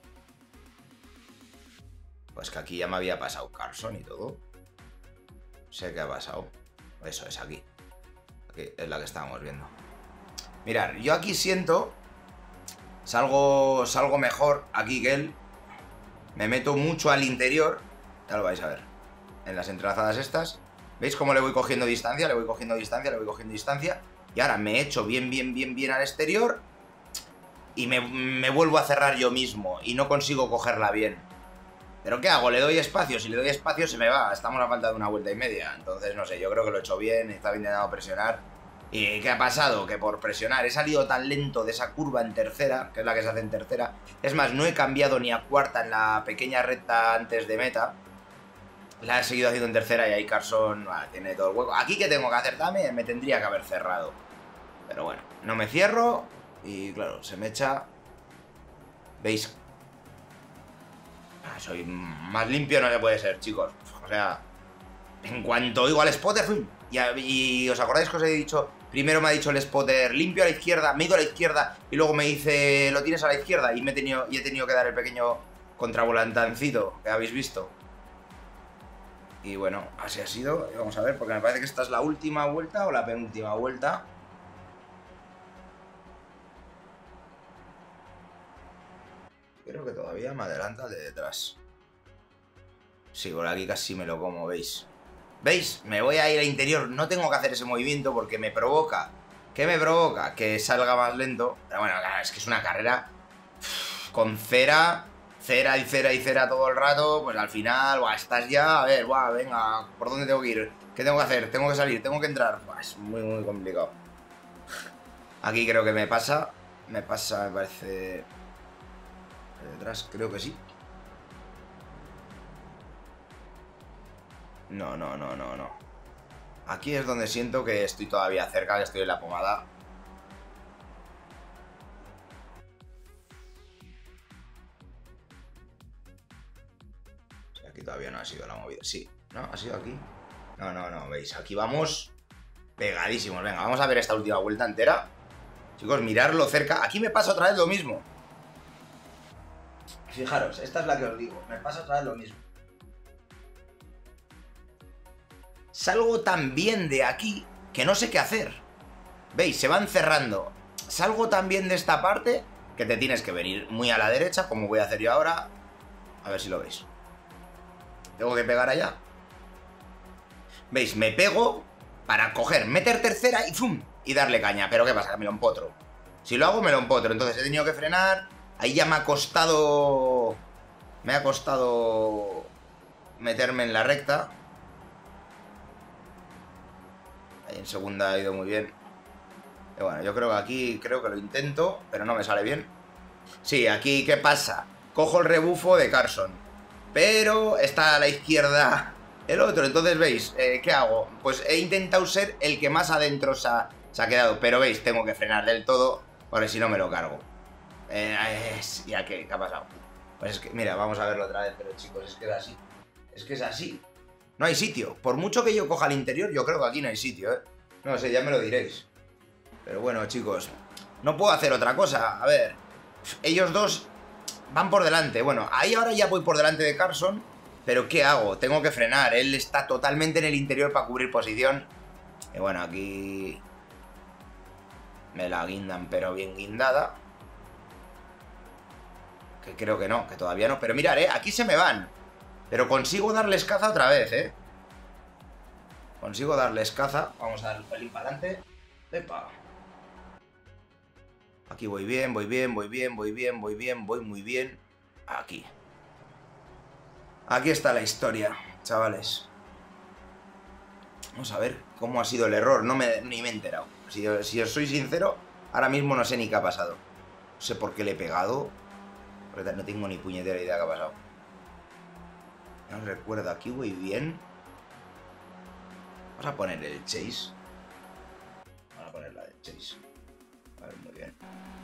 A: Pues que aquí ya me había pasado Carson y todo. Sé qué ha pasado. Eso es aquí. Aquí es la que estábamos viendo. Mirad, yo aquí siento... Salgo, salgo mejor aquí que él. Me meto mucho al interior. Ya lo vais a ver. En las entrelazadas estas. ¿Veis cómo le voy cogiendo distancia? Le voy cogiendo distancia, le voy cogiendo distancia. Y ahora me echo bien, bien, bien, bien al exterior. Y me, me vuelvo a cerrar yo mismo. Y no consigo cogerla bien. ¿Pero qué hago? Le doy espacio. Si le doy espacio se me va. Estamos a falta de una vuelta y media. Entonces, no sé, yo creo que lo he hecho bien. Estaba intentando presionar. ¿Y qué ha pasado? Que por presionar he salido tan lento de esa curva en tercera, que es la que se hace en tercera. Es más, no he cambiado ni a cuarta en la pequeña recta antes de meta. La he seguido haciendo en tercera y ahí Carson ah, tiene todo el hueco. ¿Aquí qué tengo que hacer también? Me tendría que haber cerrado. Pero bueno, no me cierro. Y claro, se me echa... ¿Veis? Ah, soy más limpio no le puede ser, chicos. O sea, En cuanto oigo al spotter, ¡fum! Y, y os acordáis que os he dicho, primero me ha dicho el spotter, limpio a la izquierda, me he ido a la izquierda, y luego me dice, lo tienes a la izquierda, y me he tenido, y he tenido que dar el pequeño contravolantancito que habéis visto. Y bueno, así ha sido. Y vamos a ver, porque me parece que esta es la última vuelta o la penúltima vuelta. Creo que todavía me adelanta el de detrás. Sí, por aquí casi me lo como, ¿veis? ¿Veis? Me voy a ir al interior. No tengo que hacer ese movimiento porque me provoca. ¿Qué me provoca? Que salga más lento. Pero bueno, claro, es que es una carrera con cera, cera y cera y cera todo el rato. Pues al final, buah, estás ya. A ver, buah, venga, ¿por dónde tengo que ir? ¿Qué tengo que hacer? ¿Tengo que salir? ¿Tengo que entrar? Buah, es muy, muy complicado. Aquí creo que me pasa. Me pasa, me parece... Detrás, creo que sí. No, no, no, no, no. Aquí es donde siento que estoy todavía cerca, que estoy en la pomada. Aquí todavía no ha sido la movida. Sí, ¿no? ¿Ha sido aquí? No, no, no, veis. Aquí vamos pegadísimos. Venga, vamos a ver esta última vuelta entera. Chicos, mirarlo cerca. Aquí me pasa otra vez lo mismo. Fijaros, esta es la que os digo. Me pasa otra vez lo mismo. Salgo tan bien de aquí que no sé qué hacer. ¿Veis? Se van cerrando. Salgo tan bien de esta parte que te tienes que venir muy a la derecha, como voy a hacer yo ahora. A ver si lo veis. Tengo que pegar allá. ¿Veis? Me pego para coger, meter tercera y ¡fum! Y darle caña. Pero ¿qué pasa? Que me lo empotro. Si lo hago, me lo empotro. Entonces he tenido que frenar. Ahí ya me ha costado... Me ha costado meterme en la recta. Ahí en segunda ha ido muy bien. Y bueno, yo creo que aquí creo que lo intento, pero no me sale bien. Sí, aquí, ¿qué pasa? Cojo el rebufo de Carson, pero está a la izquierda el otro. Entonces, ¿veis? Eh, ¿Qué hago? Pues he intentado ser el que más adentro se ha, se ha quedado. Pero, ¿veis? Tengo que frenar del todo, porque si no me lo cargo. Eh, es, ¿Ya qué? ¿Qué ha pasado? Pues es que, mira, vamos a verlo otra vez. Pero chicos, es que es así. Es que es así. No hay sitio. Por mucho que yo coja el interior, yo creo que aquí no hay sitio, ¿eh? No sé, ya me lo diréis. Pero bueno, chicos, no puedo hacer otra cosa. A ver, ellos dos van por delante. Bueno, ahí ahora ya voy por delante de Carson. Pero ¿qué hago? Tengo que frenar. Él está totalmente en el interior para cubrir posición. Y bueno, aquí me la guindan, pero bien guindada. Que creo que no, que todavía no. Pero mirad, ¿eh? Aquí se me van. Pero consigo darles caza otra vez, ¿eh? Consigo darles caza. Vamos a dar un pelín para adelante. ¡Epa! Aquí voy bien, voy bien, voy bien, voy bien, voy bien, voy muy bien. Aquí. Aquí está la historia, chavales. Vamos a ver cómo ha sido el error. No me, ni me he enterado. Si, si os soy sincero, ahora mismo no sé ni qué ha pasado. No sé por qué le he pegado. Porque no tengo ni puñetera idea de qué ha pasado. No recuerdo, aquí voy bien. Vamos a poner el chase. Vamos a poner la de chase. A ver, muy bien.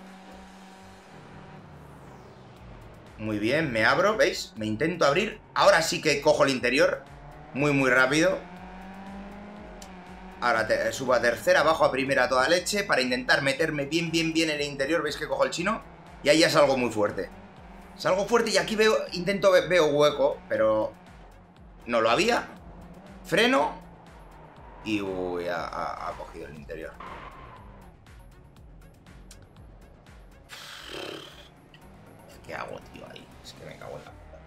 A: Muy bien, me abro, ¿veis? Me intento abrir. Ahora sí que cojo el interior. Muy, muy rápido. Ahora te, subo a tercera, bajo a primera a toda leche para intentar meterme bien, bien, bien en el interior. ¿Veis que cojo el chino? Y ahí ya salgo muy fuerte. Salgo fuerte y aquí veo, intento, veo hueco, pero no lo había. Freno y uy, ha, ha, ha cogido el interior. ¿Qué hago, tío, ahí? Es que me cago en la puta.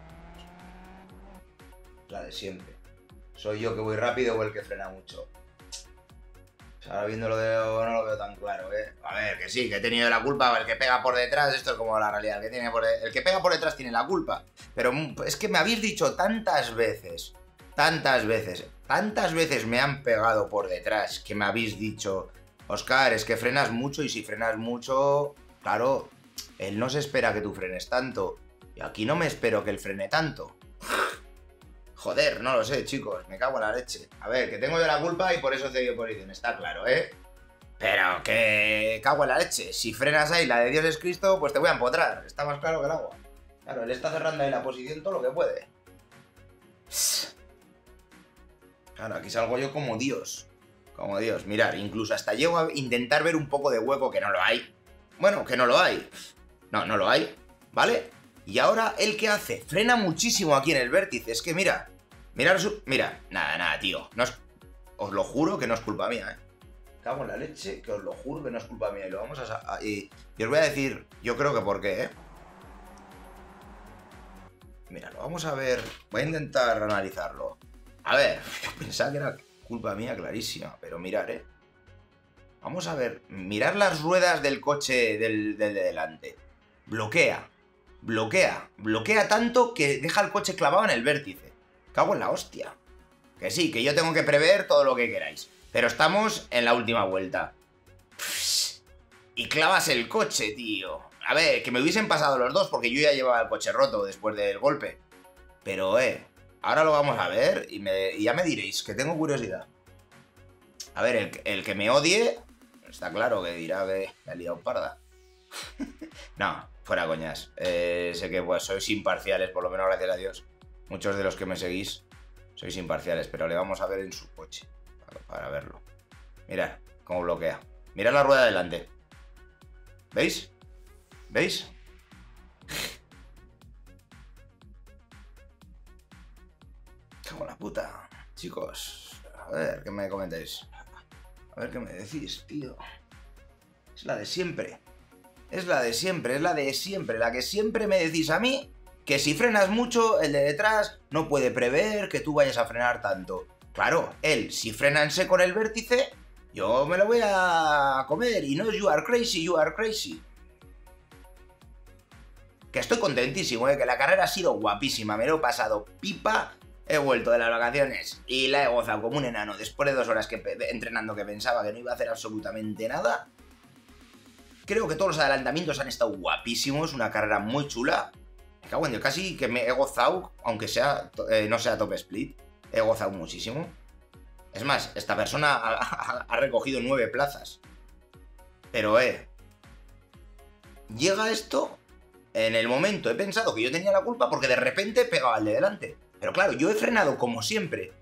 A: La de siempre. ¿Soy yo que voy rápido o el que frena mucho? Ahora viéndolo de, no lo veo tan claro, ¿eh? A ver, que sí, que he tenido la culpa. El que pega por detrás, esto es como la realidad. El que, tiene por de, el que pega por detrás tiene la culpa. Pero es que me habéis dicho tantas veces, tantas veces, tantas veces me han pegado por detrás que me habéis dicho, Óscar, es que frenas mucho y si frenas mucho, claro, él no se espera que tú frenes tanto. Y aquí no me espero que él frene tanto. Joder, no lo sé, chicos, me cago en la leche. A ver, que tengo yo la culpa y por eso he cedido posición, está claro, ¿eh? Pero que cago en la leche. Si frenas ahí la de Dios es Cristo, pues te voy a empotrar. Está más claro que el agua. Claro, él está cerrando ahí la posición todo lo que puede. Claro, aquí salgo yo como Dios. Como Dios. Mirar, incluso hasta llego a intentar ver un poco de hueco, que no lo hay. Bueno, que no lo hay. No, no lo hay. ¿Vale? Y ahora, ¿el qué hace? Frena muchísimo aquí en el vértice. Es que mira. Mirar su... Mira. Nada, nada, tío. No es... Os lo juro que no es culpa mía, ¿eh? Cago en la leche, que os lo juro que no es culpa mía. Y lo vamos a... Y, y os voy a decir, yo creo que por qué, ¿eh? Mira, lo vamos a ver. Voy a intentar analizarlo. A ver, yo pensaba que era culpa mía clarísima, pero mirar, ¿eh? Vamos a ver. Mirar las ruedas del coche del, del de delante. Bloquea. Bloquea. Bloquea tanto que deja el coche clavado en el vértice. Cago en la hostia. Que sí, que yo tengo que prever todo lo que queráis. Pero estamos en la última vuelta. Y clavas el coche, tío. A ver, que me hubiesen pasado los dos porque yo ya llevaba el coche roto después del golpe. Pero, eh, ahora lo vamos a ver y, me, y ya me diréis, que tengo curiosidad. A ver, el, el que me odie, está claro que dirá que me ha liado parda. No, fuera coñas. Eh, sé que pues sois imparciales, por lo menos gracias a Dios. Muchos de los que me seguís sois imparciales, pero le vamos a ver en su coche. Para, para verlo. Mirad cómo bloquea. Mirad la rueda de delante. ¿Veis? ¿Veis? Cago en la puta. Chicos, a ver, ¿qué me comentáis? A ver qué me decís, tío. Es la de siempre. Es la de siempre, es la de siempre. La que siempre me decís a mí que si frenas mucho, el de detrás no puede prever que tú vayas a frenar tanto. Claro, él, si frena en seco en el vértice, yo me lo voy a comer. Y no es you are crazy, you are crazy. Que estoy contentísimo, ¿eh? Que la carrera ha sido guapísima. Me lo he pasado pipa. He vuelto de las vacaciones y la he gozado como un enano. Después de dos horas que entrenando que pensaba que no iba a hacer absolutamente nada. Creo que todos los adelantamientos han estado guapísimos. Una carrera muy chula. Me cago en Dios, casi que me he gozado, aunque sea eh, no sea top split. He gozado muchísimo. Es más, esta persona ha, ha, ha recogido nueve plazas. Pero, eh... llega esto... En el momento he pensado que yo tenía la culpa porque de repente pegaba al de delante. Pero claro, yo he frenado como siempre.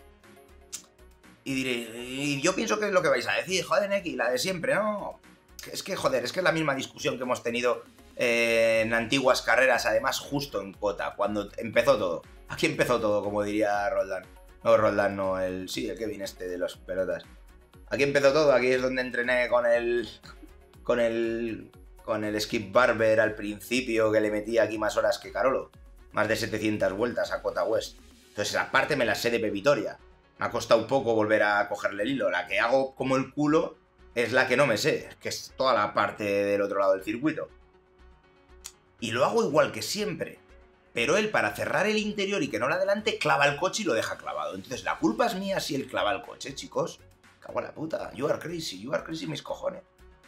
A: Y diré, y yo pienso que es lo que vais a decir, joder, Neki, la de siempre, ¿no? Es que, joder, es que es la misma discusión que hemos tenido eh, en antiguas carreras, además justo en Cota, cuando empezó todo. Aquí empezó todo, como diría Roldán. No, Roldán, no, el... Sí, el Kevin este de los pelotas. Aquí empezó todo, aquí es donde entrené con el... Con el... Con el Skip Barber al principio, que le metía aquí más horas que Carolo. Más de setecientas vueltas a Cota West. Entonces, aparte me las sé de Pepitoria. Me ha costado un poco volver a cogerle el hilo. La que hago como el culo es la que no me sé, que es toda la parte del otro lado del circuito. Y lo hago igual que siempre. Pero él, para cerrar el interior y que no la adelante, clava el coche y lo deja clavado. Entonces, la culpa es mía si él clava el coche, chicos. Cago en la puta. You are crazy, you are crazy, mis cojones.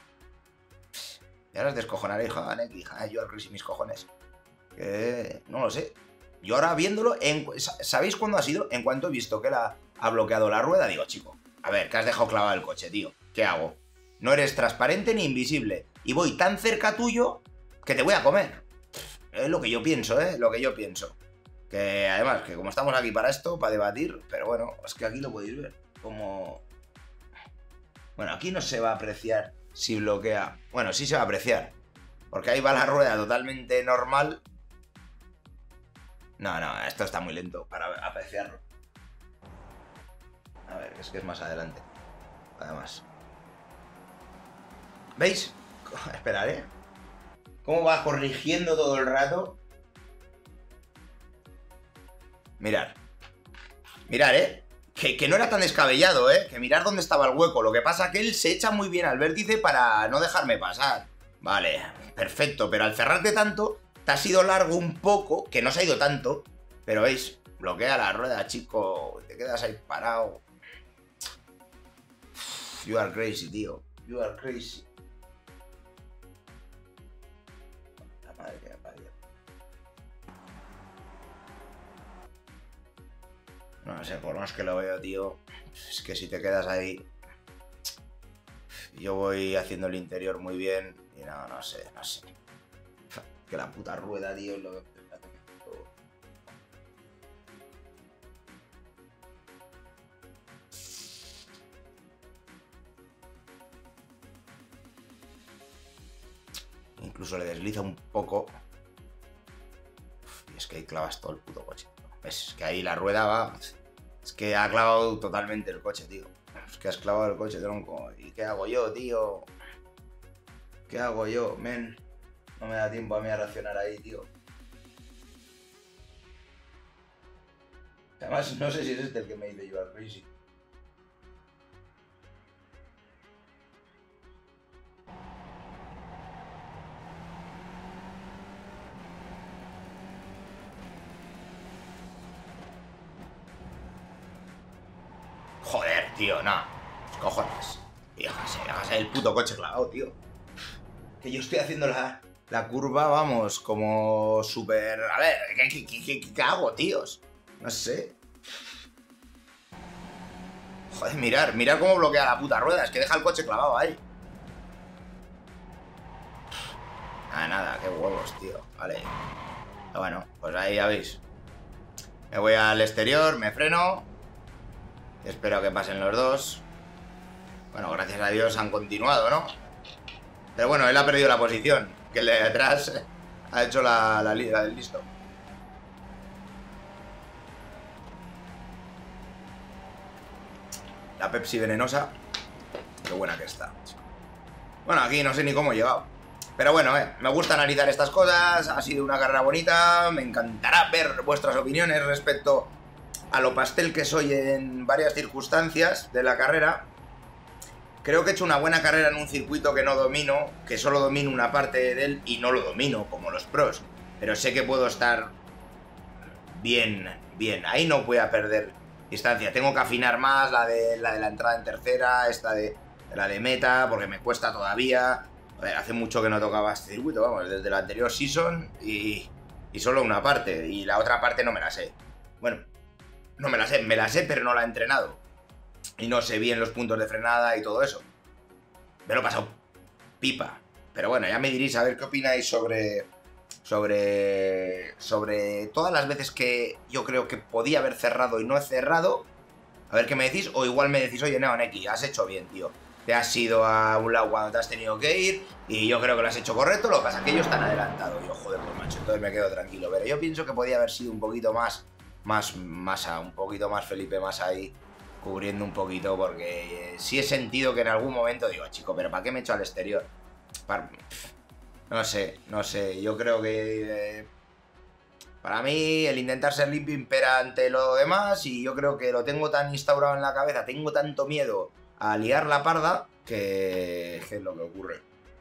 A: Y ahora os descojonaré, hija, Neki, hija, yo al crazy mis cojones. Que no lo sé. Yo ahora viéndolo, en, ¿sabéis cuándo ha sido? En cuanto he visto que la, ha bloqueado la rueda, digo, chico, a ver, que has dejado clavado el coche, tío. ¿Qué hago? No eres transparente ni invisible. Y voy tan cerca tuyo que te voy a comer. Es lo que yo pienso, ¿eh? Lo que yo pienso. Que además, que como estamos aquí para esto, para debatir, pero bueno, es que aquí lo podéis ver. Como... Bueno, aquí no se va a apreciar si bloquea. Bueno, sí se va a apreciar. Porque ahí va la rueda totalmente normal. No, no, esto está muy lento para apreciarlo. A ver, es que es más adelante. Además. ¿Veis? Esperad, ¿eh? ¿Cómo va corrigiendo todo el rato? Mirad. Mirad, ¿eh? Que, que no era tan descabellado, ¿eh? Que mirar dónde estaba el hueco. Lo que pasa es que él se echa muy bien al vértice para no dejarme pasar. Vale, perfecto. Pero al cerrarte tanto, te has ido largo un poco, que no se ha ido tanto. Pero veis, bloquea la rueda, chico. Te quedas ahí parado. You are crazy, tío. You are crazy. La madre que me parió. No sé, por más que lo veo, tío, es que si te quedas ahí... Yo voy haciendo el interior muy bien y no, no sé, no sé. Que la puta rueda, tío, es lo que... incluso le desliza un poco. Uf, y es que ahí clavas todo el puto coche. ¿Ves? Es que ahí la rueda va... Es que ha clavado totalmente el coche, tío. Es que has clavado el coche, tronco. ¿Y qué hago yo, tío? ¿Qué hago yo, men? No me da tiempo a mí a reaccionar ahí, tío. Además, no sé si es este el que me dice You are crazy. Joder, tío, no. Cojones. Fíjase, fíjase el puto coche clavado, tío. Que yo estoy haciendo la, la curva, vamos, como súper... A ver, ¿qué, qué, qué, qué hago, tíos? No sé. Joder, mirar, mirar cómo bloquea la puta rueda. Es que deja el coche clavado ahí. Nada, nada, qué huevos, tío. Vale. Bueno, pues ahí ya veis. Me voy al exterior, me freno. Espero que pasen los dos. Bueno, gracias a Dios han continuado, ¿no? Pero bueno, él ha perdido la posición. Que el de atrás ha hecho la, la, la del listo. La Pepsi venenosa. Qué buena que está. Bueno, aquí no sé ni cómo he llegado. Pero bueno, eh, me gusta analizar estas cosas. Ha sido una carrera bonita. Me encantará ver vuestras opiniones respecto a lo pastel que soy en varias circunstancias de la carrera. Creo que he hecho una buena carrera en un circuito que no domino, que solo domino una parte de él y no lo domino, como los pros. Pero sé que puedo estar bien, bien. Ahí no voy a perder distancia. Tengo que afinar más la de la, de la entrada en tercera, esta de, de la de meta, porque me cuesta todavía. A ver, hace mucho que no tocaba este circuito, vamos, desde la anterior season y, y solo una parte. Y la otra parte no me la sé. Bueno, no me la sé, me la sé, pero no la he entrenado. Y no sé bien los puntos de frenada y todo eso. Me lo he pasado pipa. Pero bueno, ya me diréis a ver qué opináis sobre... Sobre... Sobre todas las veces que yo creo que podía haber cerrado y no he cerrado. A ver qué me decís. O igual me decís, oye, Neoneki, has hecho bien, tío. Te has ido a un lado cuando te has tenido que ir. Y yo creo que lo has hecho correcto. Lo que pasa es que ellos están adelantados. Y yo, joder, pues macho, entonces me quedo tranquilo. Pero yo pienso que podía haber sido un poquito más... Más Massa, un poquito más Felipe Massa ahí. Cubriendo un poquito, porque sí he sentido que en algún momento digo, chico, pero ¿para qué me echo al exterior? Para... No sé, no sé, yo creo que eh, para mí el intentar ser limpio impera ante lo demás y yo creo que lo tengo tan instaurado en la cabeza, tengo tanto miedo a liar la parda que, que es lo que ocurre.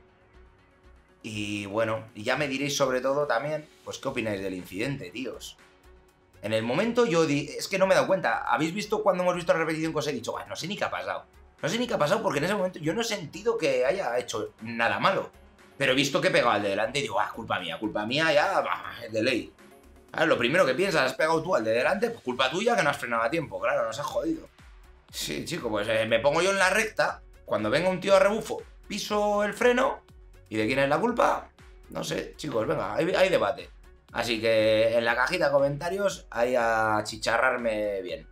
A: Y bueno, y ya me diréis sobre todo también, pues qué opináis del incidente, tíos. En el momento yo di... Es que no me he dado cuenta. ¿Habéis visto cuando hemos visto la repetición que os he dicho? Bueno, no sé ni qué ha pasado. No sé ni qué ha pasado porque en ese momento yo no he sentido que haya hecho nada malo. Pero he visto que he pegado al de delante y digo, ah, culpa mía, culpa mía, ya, bah, de ley. Claro, lo primero que piensas, has pegado tú al de delante, pues culpa tuya que no has frenado a tiempo. Claro, nos has jodido. Sí, chico, pues eh, me pongo yo en la recta, cuando venga un tío a rebufo, piso el freno, ¿y de quién es la culpa? No sé, chicos, venga, hay, hay debate. Así que en la cajita de comentarios hay a chicharrarme bien.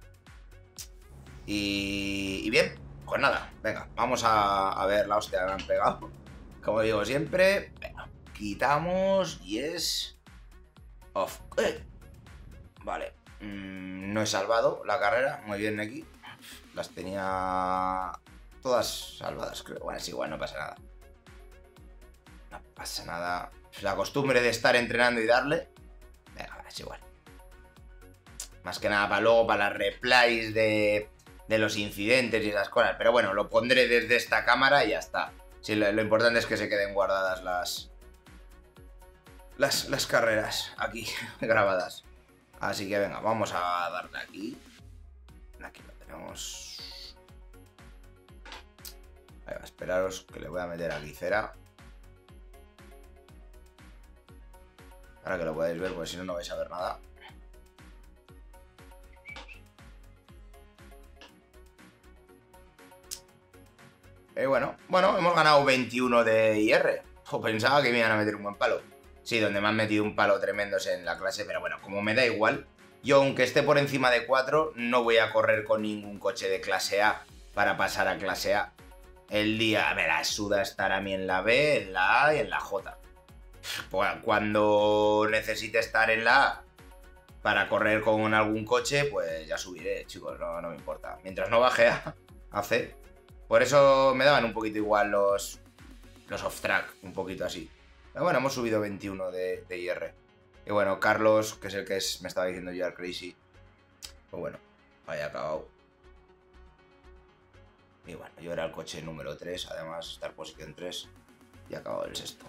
A: Y, y bien, pues nada, venga, vamos a, a ver la hostia que me han pegado. Como digo siempre, venga, quitamos y es... Off. Eh. Vale, mm, no he salvado la carrera, muy bien aquí. Las tenía todas salvadas, creo. Bueno, es igual, no pasa nada. No pasa nada. La costumbre de estar entrenando y darle. Venga, es igual. Más que nada para luego, para las replays de, de los incidentes y esas cosas. Pero bueno, lo pondré desde esta cámara y ya está. Sí, lo, lo importante es que se queden guardadas las, las, las carreras aquí grabadas. Así que venga, vamos a darle aquí. Aquí lo tenemos. Ahí va, esperaros que le voy a meter aquí cera. Para que lo podáis ver, porque si no, no vais a ver nada. Y bueno, bueno, hemos ganado veintiuno de I R. O pensaba que me iban a meter un buen palo. Sí, donde me han metido un palo tremendo es en la clase, pero bueno, como me da igual, yo aunque esté por encima de cuatro, no voy a correr con ningún coche de clase A para pasar a clase A. El día, me la suda estar a mí en la B, en la A y en la J. pues, cuando necesite estar en la A para correr con algún coche, pues ya subiré, chicos, no, no me importa. Mientras no baje a, a C. Por eso me daban un poquito igual los, los off-track, un poquito así. Pero bueno, hemos subido veintiuno de, de I R. Y bueno, Carlos, que es el que es, me estaba diciendo yo al Crazy, pues bueno, haya acabado. Y bueno, yo era el coche número tres, además, estar posición tres, y ha acabado el sexto.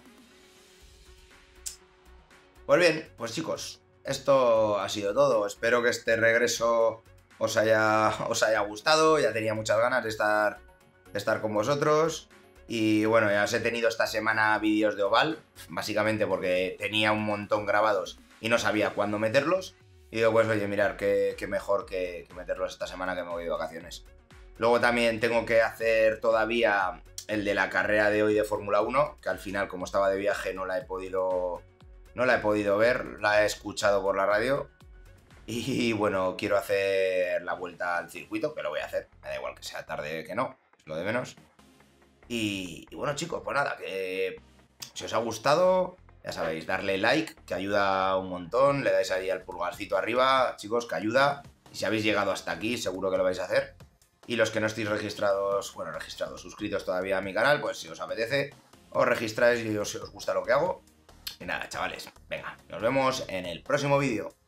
A: Pues bien, pues chicos, esto ha sido todo. Espero que este regreso os haya, os haya gustado. Ya tenía muchas ganas de estar, de estar con vosotros. Y bueno, ya os he tenido esta semana vídeos de Oval, básicamente porque tenía un montón grabados y no sabía cuándo meterlos. Y digo, pues oye, mirar, qué, qué mejor que, que meterlos esta semana que me voy de vacaciones. Luego también tengo que hacer todavía el de la carrera de hoy de Fórmula uno, que al final, como estaba de viaje, no la he podido... No la he podido ver, la he escuchado por la radio. Y bueno, quiero hacer la vuelta al circuito, que lo voy a hacer. Me da igual que sea tarde que no, es lo de menos. Y, y bueno, chicos, pues nada, que si os ha gustado, ya sabéis, darle like, que ayuda un montón. Le dais ahí al pulgarcito arriba, chicos, que ayuda. Y si habéis llegado hasta aquí, seguro que lo vais a hacer. Y los que no estéis registrados, bueno, registrados, suscritos todavía a mi canal, pues si os apetece, os registráis y si os gusta lo que hago. Y nada, chavales, venga, nos vemos en el próximo vídeo.